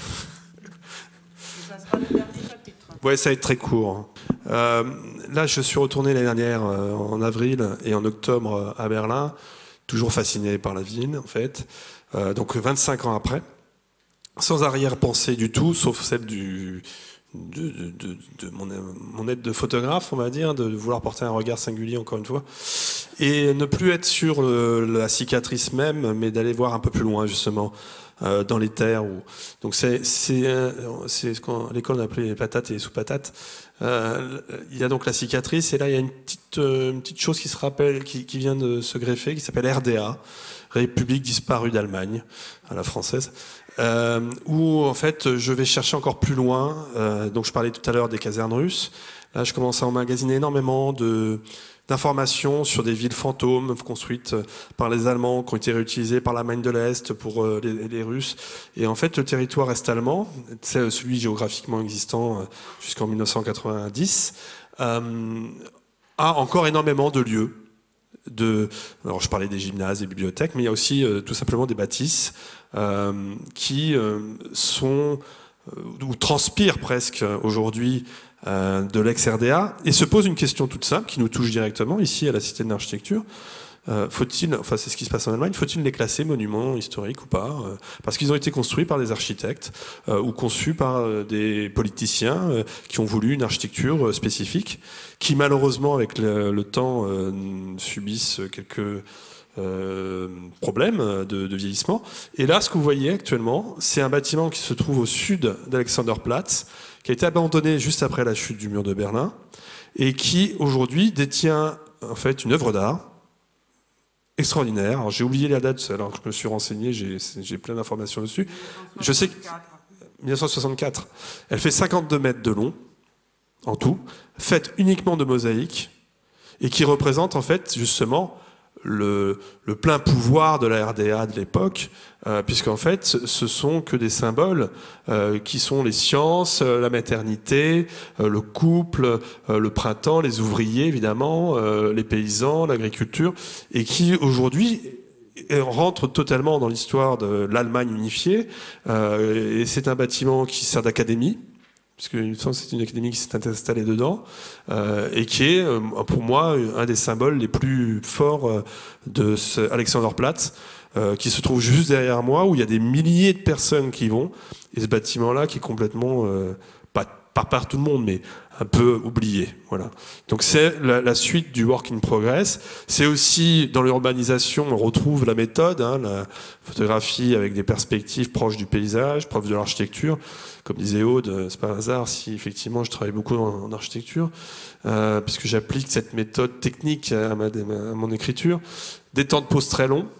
Ça sera le dernier chapitre. Ouais, ça va être très court. Euh, là, je suis retourné l'année dernière euh, en avril et en octobre à Berlin, toujours fasciné par la ville, en fait. Euh, donc vingt-cinq ans après, sans arrière-pensée du tout, sauf celle du de, de, de, de mon, mon aide de photographe, on va dire, de vouloir porter un regard singulier encore une fois, et ne plus être sur euh, la cicatrice même, mais d'aller voir un peu plus loin justement euh, dans les terres. Où... Donc c'est c'est c'est ce qu'à l'école on appelait les patates et les sous-patates. Euh, il y a donc la cicatrice et là il y a une petite euh, une petite chose qui se rappelle, qui, qui vient de se greffer, qui s'appelle R D A, République disparue d'Allemagne, à la française. Euh, où en fait je vais chercher encore plus loin. Euh, donc je parlais tout à l'heure des casernes russes. Là je commence à emmagasiner énormément de d'informations sur des villes fantômes construites par les Allemands, qui ont été réutilisées par l'Allemagne de l'Est pour euh, les, les Russes. Et en fait le territoire est allemand, c'est celui géographiquement existant euh, jusqu'en mille neuf cent quatre-vingt-dix, euh, a encore énormément de lieux. De, alors je parlais des gymnases, des bibliothèques, mais il y a aussi euh, tout simplement des bâtisses euh, qui euh, sont euh, ou transpirent presque aujourd'hui euh, de l'ex-R D A et se pose une question toute simple qui nous touche directement ici à la Cité de l'Architecture. Euh, faut-il, enfin c'est ce qui se passe en Allemagne, faut-il les classer monuments historiques ou pas euh, parce qu'ils ont été construits par des architectes euh, ou conçus par euh, des politiciens euh, qui ont voulu une architecture euh, spécifique, qui malheureusement avec le, le temps euh, subissent quelques euh, problèmes de, de vieillissement. Et là, ce que vous voyez actuellement, c'est un bâtiment qui se trouve au sud d'Alexanderplatz, qui a été abandonné juste après la chute du mur de Berlin et qui aujourd'hui détient en fait une œuvre d'art extraordinaire. J'ai oublié la date, alors que je me suis renseigné, j'ai plein d'informations dessus. Je sais que mille neuf cent soixante-quatre, elle fait cinquante-deux mètres de long, en tout, faite uniquement de mosaïques, et qui représente en fait justement le, le plein pouvoir de la R D A de l'époque, euh, puisqu'en fait ce sont que des symboles euh, qui sont les sciences, euh, la maternité, euh, le couple, euh, le printemps, les ouvriers évidemment, euh, les paysans, l'agriculture, et qui aujourd'hui rentrent totalement dans l'histoire de l'Allemagne unifiée. Euh, et c'est un bâtiment qui sert d'académie, puisque c'est une académie qui s'est installée dedans, euh, et qui est, euh, pour moi, un des symboles les plus forts euh, de ce Alexanderplatz, euh, qui se trouve juste derrière moi, où il y a des milliers de personnes qui y vont, et ce bâtiment-là qui est complètement, euh, pas, pas par tout le monde, mais un peu oublié. Voilà. Donc c'est la, la suite du work in progress. C'est aussi, dans l'urbanisation, on retrouve la méthode, hein, la photographie avec des perspectives proches du paysage, proches de l'architecture. Comme disait Aude, c'est pas un hasard si effectivement je travaille beaucoup en, en architecture, euh, puisque j'applique cette méthode technique à, ma, à mon écriture. Des temps de pause très longs,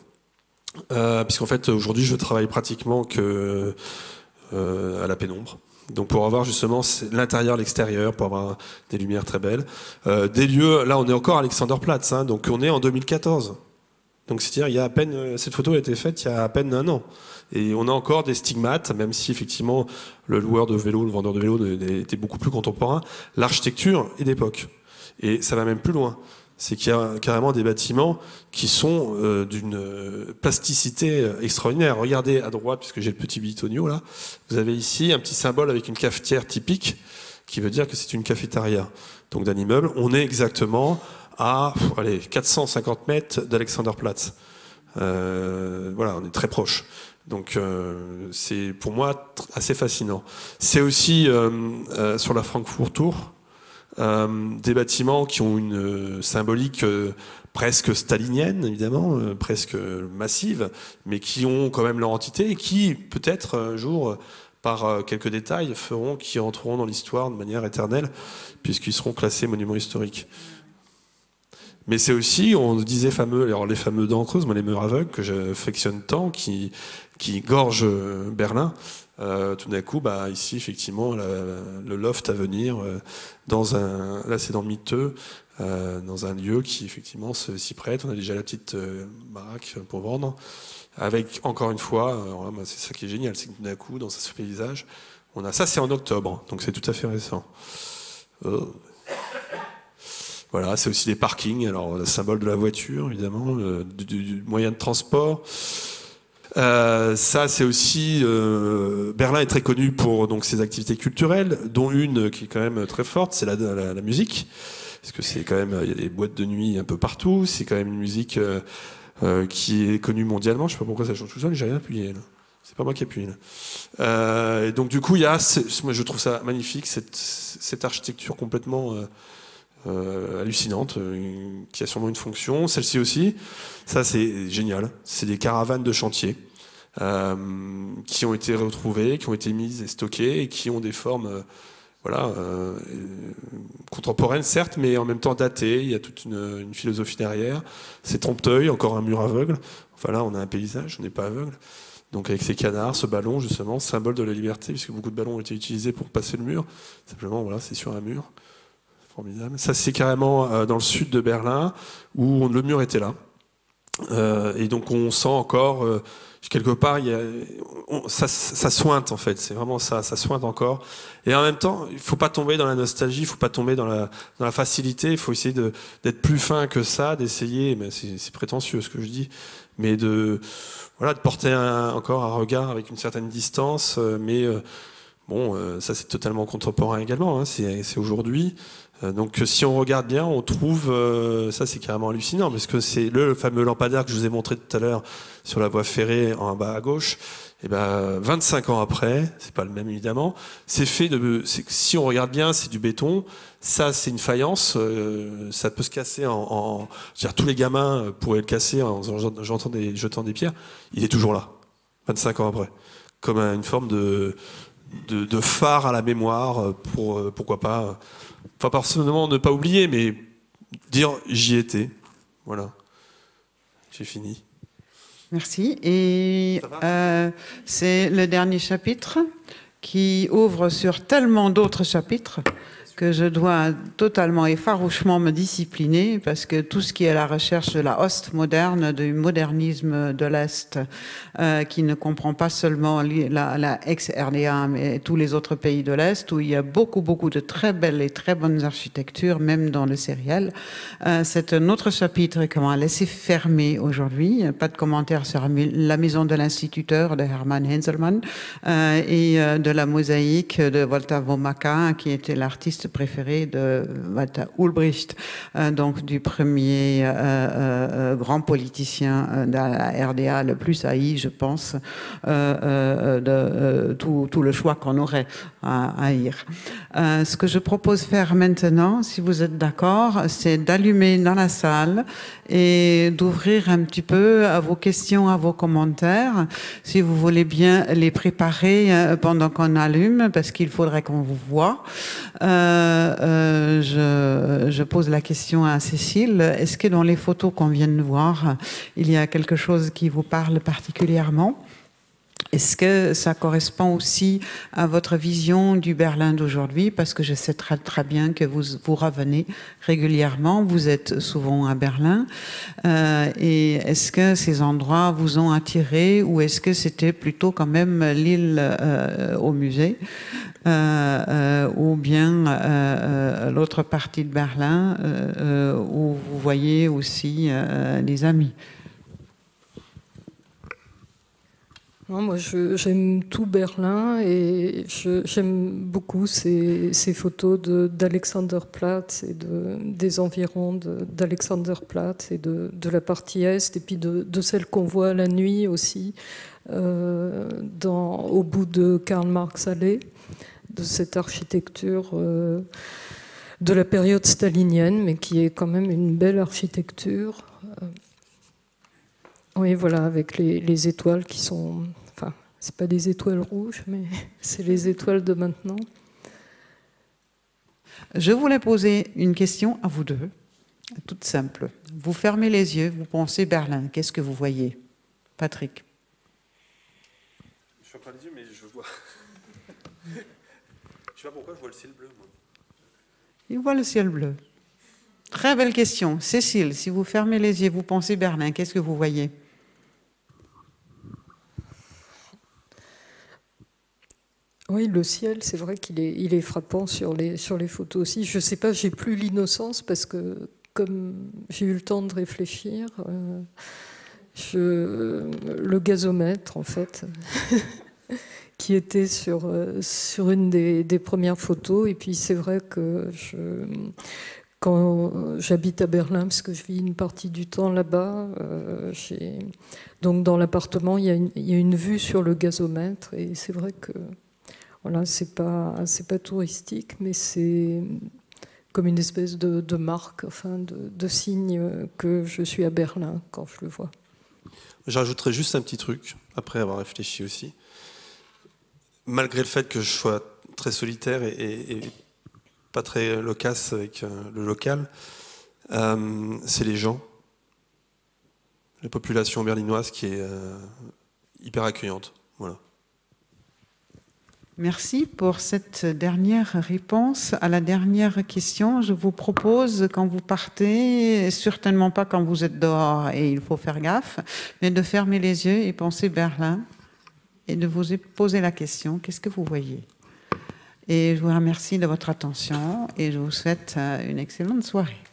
euh, puisqu'en fait aujourd'hui je travaille pratiquement que euh, à la pénombre. Donc pour avoir justement l'intérieur, l'extérieur, pour avoir des lumières très belles. Euh, des lieux, là on est encore à Alexanderplatz, hein, donc on est en deux mille quatorze. Donc c'est-à-dire il y a à peine, cette photo a été faite il y a à peine un an. Et on a encore des stigmates, même si effectivement le loueur de vélo, le vendeur de vélo était beaucoup plus contemporain. L'architecture est d'époque. Et ça va même plus loin. C'est qu'il y a carrément des bâtiments qui sont euh, d'une plasticité extraordinaire. Regardez à droite, puisque j'ai le petit bitonio là, vous avez ici un petit symbole avec une cafetière typique, qui veut dire que c'est une cafétéria, donc d'un immeuble. On est exactement à pff, allez, quatre cent cinquante mètres d'Alexanderplatz. Euh, voilà, on est très proche. Donc euh, c'est pour moi assez fascinant. C'est aussi euh, euh, sur la Frankfurt Tour, euh, des bâtiments qui ont une euh, symbolique euh, presque stalinienne, évidemment, euh, presque massive, mais qui ont quand même leur entité et qui, peut-être un jour, par euh, quelques détails, feront qu'ils rentreront dans l'histoire de manière éternelle, puisqu'ils seront classés monuments historiques. Mais c'est aussi, on disait fameux, alors les fameux dents creuses, moi les murs aveugles que j'affectionne tant, qui, qui gorgent Berlin. Euh, tout d'un coup, bah, ici, effectivement, la, le loft à venir, euh, dans un, là c'est dans le Miteux, euh, dans un lieu qui, effectivement, s'y prête. On a déjà la petite euh, baraque pour vendre. Avec, encore une fois, euh, bah, c'est ça qui est génial, c'est que tout d'un coup, dans ce paysage, on a ça, c'est en octobre, donc c'est tout à fait récent. Oh. Voilà, c'est aussi des parkings, alors le symbole de la voiture, évidemment, le, du, du moyen de transport. Euh, ça, c'est aussi euh, Berlin est très connu pour donc ses activités culturelles, dont une qui est quand même très forte, c'est la, la, la musique, parce que c'est quand même il y a des boîtes de nuit un peu partout. C'est quand même une musique euh, euh, qui est connue mondialement. Je sais pas pourquoi ça change tout seul, j'ai rien appuyé. Là. C'est pas moi qui appuie. Là. Euh, et donc du coup, il y a, moi je trouve ça magnifique cette, cette architecture complètement euh, Euh, hallucinante, euh, qui a sûrement une fonction. Celle-ci aussi, ça c'est génial. C'est des caravanes de chantier euh, qui ont été retrouvées, qui ont été mises et stockées et qui ont des formes, euh, voilà, euh, contemporaines certes, mais en même temps datées. Il y a toute une, une philosophie derrière. C'est trompe-l'œil, encore un mur aveugle. Enfin là, on a un paysage, on n'est pas aveugle. Donc avec ces canards, ce ballon justement, symbole de la liberté, puisque beaucoup de ballons ont été utilisés pour passer le mur. Simplement, voilà, c'est sur un mur. Formidable. Ça, c'est carrément euh, dans le sud de Berlin, où on, le mur était là. Euh, et donc, on sent encore, euh, quelque part, il y a, on, ça, ça sointe, en fait. C'est vraiment ça, ça sointe encore. Et en même temps, il ne faut pas tomber dans la nostalgie, il ne faut pas tomber dans la, dans la facilité, il faut essayer de, d'être plus fin que ça, d'essayer, mais c'est, c'est prétentieux ce que je dis, mais de, voilà, de porter un, encore un regard avec une certaine distance, euh, mais... Euh, Bon, euh, ça c'est totalement contemporain également, hein, c'est, c'est aujourd'hui. Euh, donc si on regarde bien, on trouve, euh, ça c'est carrément hallucinant, parce que c'est le fameux lampadaire que je vous ai montré tout à l'heure sur la voie ferrée en bas à gauche. Et ben vingt-cinq ans après, c'est pas le même évidemment, c'est fait de, c'est, si on regarde bien, c'est du béton. Ça c'est une faïence, euh, ça peut se casser en, en je veux dire, tous les gamins pourraient le casser en jetant des, jetant des pierres. Il est toujours là, vingt-cinq ans après, comme une forme de De, de phare à la mémoire pour, pourquoi pas, enfin personnellement ne pas oublier, mais dire j'y étais. Voilà, j'ai fini. Merci. Et euh, c'est le dernier chapitre qui ouvre sur tellement d'autres chapitres que je dois totalement et farouchement me discipliner, parce que tout ce qui est la recherche de la Ost moderne, du modernisme de l'Est, euh, qui ne comprend pas seulement la, la ex-R D A, mais tous les autres pays de l'Est, où il y a beaucoup, beaucoup de très belles et très bonnes architectures, même dans le sériel. Euh, c'est un autre chapitre qu'on va laisser fermer aujourd'hui. Pas de commentaires sur la maison de l'instituteur de Hermann Henselmann euh, et euh, de la mosaïque de Walter Wommack, qui était l'artiste préféré de Walter Ulbricht, euh, donc du premier euh, euh, grand politicien de la R D A, le plus haï, je pense, euh, euh, de euh, tout, tout le choix qu'on aurait à haïr. Euh, ce que je propose faire maintenant, si vous êtes d'accord, c'est d'allumer dans la salle et d'ouvrir un petit peu à vos questions, à vos commentaires, si vous voulez bien les préparer pendant qu'on allume, parce qu'il faudrait qu'on vous voit. Euh, euh, je, je pose la question à Cécile. Est-ce que dans les photos qu'on vient de voir, il y a quelque chose qui vous parle particulièrement ? Est-ce que ça correspond aussi à votre vision du Berlin d'aujourd'hui? Parce que je sais très, très bien que vous, vous revenez régulièrement, vous êtes souvent à Berlin. Euh, et est-ce que ces endroits vous ont attiré, ou est-ce que c'était plutôt quand même l'île euh, au musée euh, euh, ou bien euh, euh, l'autre partie de Berlin euh, euh, où vous voyez aussi euh, des amis? Non, moi, je, j'aime tout Berlin, et je, j'aime beaucoup ces, ces photos de, d'Alexanderplatz et de, des environs de, d'Alexanderplatz et de, de la partie est, et puis de, de celles qu'on voit la nuit aussi, euh, dans, au bout de Karl-Marx-Allee, de cette architecture euh, de la période stalinienne, mais qui est quand même une belle architecture. Euh, Oui, voilà, avec les, les étoiles qui sont... Enfin, C'est pas des étoiles rouges, mais c'est les étoiles de maintenant. Je voulais poser une question à vous deux, toute simple. Vous fermez les yeux, vous pensez Berlin. Qu'est-ce que vous voyez? Patrick? Je ferme pas les yeux, mais je vois. Je sais pas pourquoi je vois le ciel bleu, moi. Il voit le ciel bleu. Très belle question. Cécile, si vous fermez les yeux, vous pensez Berlin, qu'est-ce que vous voyez? Oui, le ciel, c'est vrai qu'il est, il est frappant sur les, sur les photos aussi. Je ne sais pas, j'ai plus l'innocence parce que comme j'ai eu le temps de réfléchir, euh, je, le gazomètre, en fait, qui était sur, euh, sur une des, des premières photos. Et puis c'est vrai que je, quand j'habite à Berlin, parce que je vis une partie du temps là-bas, euh, donc dans l'appartement, il y a une, il y a une vue sur le gazomètre. Et c'est vrai que voilà, c'est pas, c'est pas touristique, mais c'est comme une espèce de, de marque, enfin de, de signe que je suis à Berlin quand je le vois. J'ajouterais juste un petit truc, après avoir réfléchi aussi. Malgré le fait que je sois très solitaire et, et, et pas très loquace avec euh, le local, euh, c'est les gens, la population berlinoise qui est euh, hyper accueillante. Voilà. Merci pour cette dernière réponse. À la dernière question, je vous propose, quand vous partez, certainement pas quand vous êtes dehors et il faut faire gaffe, mais de fermer les yeux et penser Berlin et de vous poser la question, qu'est-ce que vous voyez? Et je vous remercie de votre attention et je vous souhaite une excellente soirée.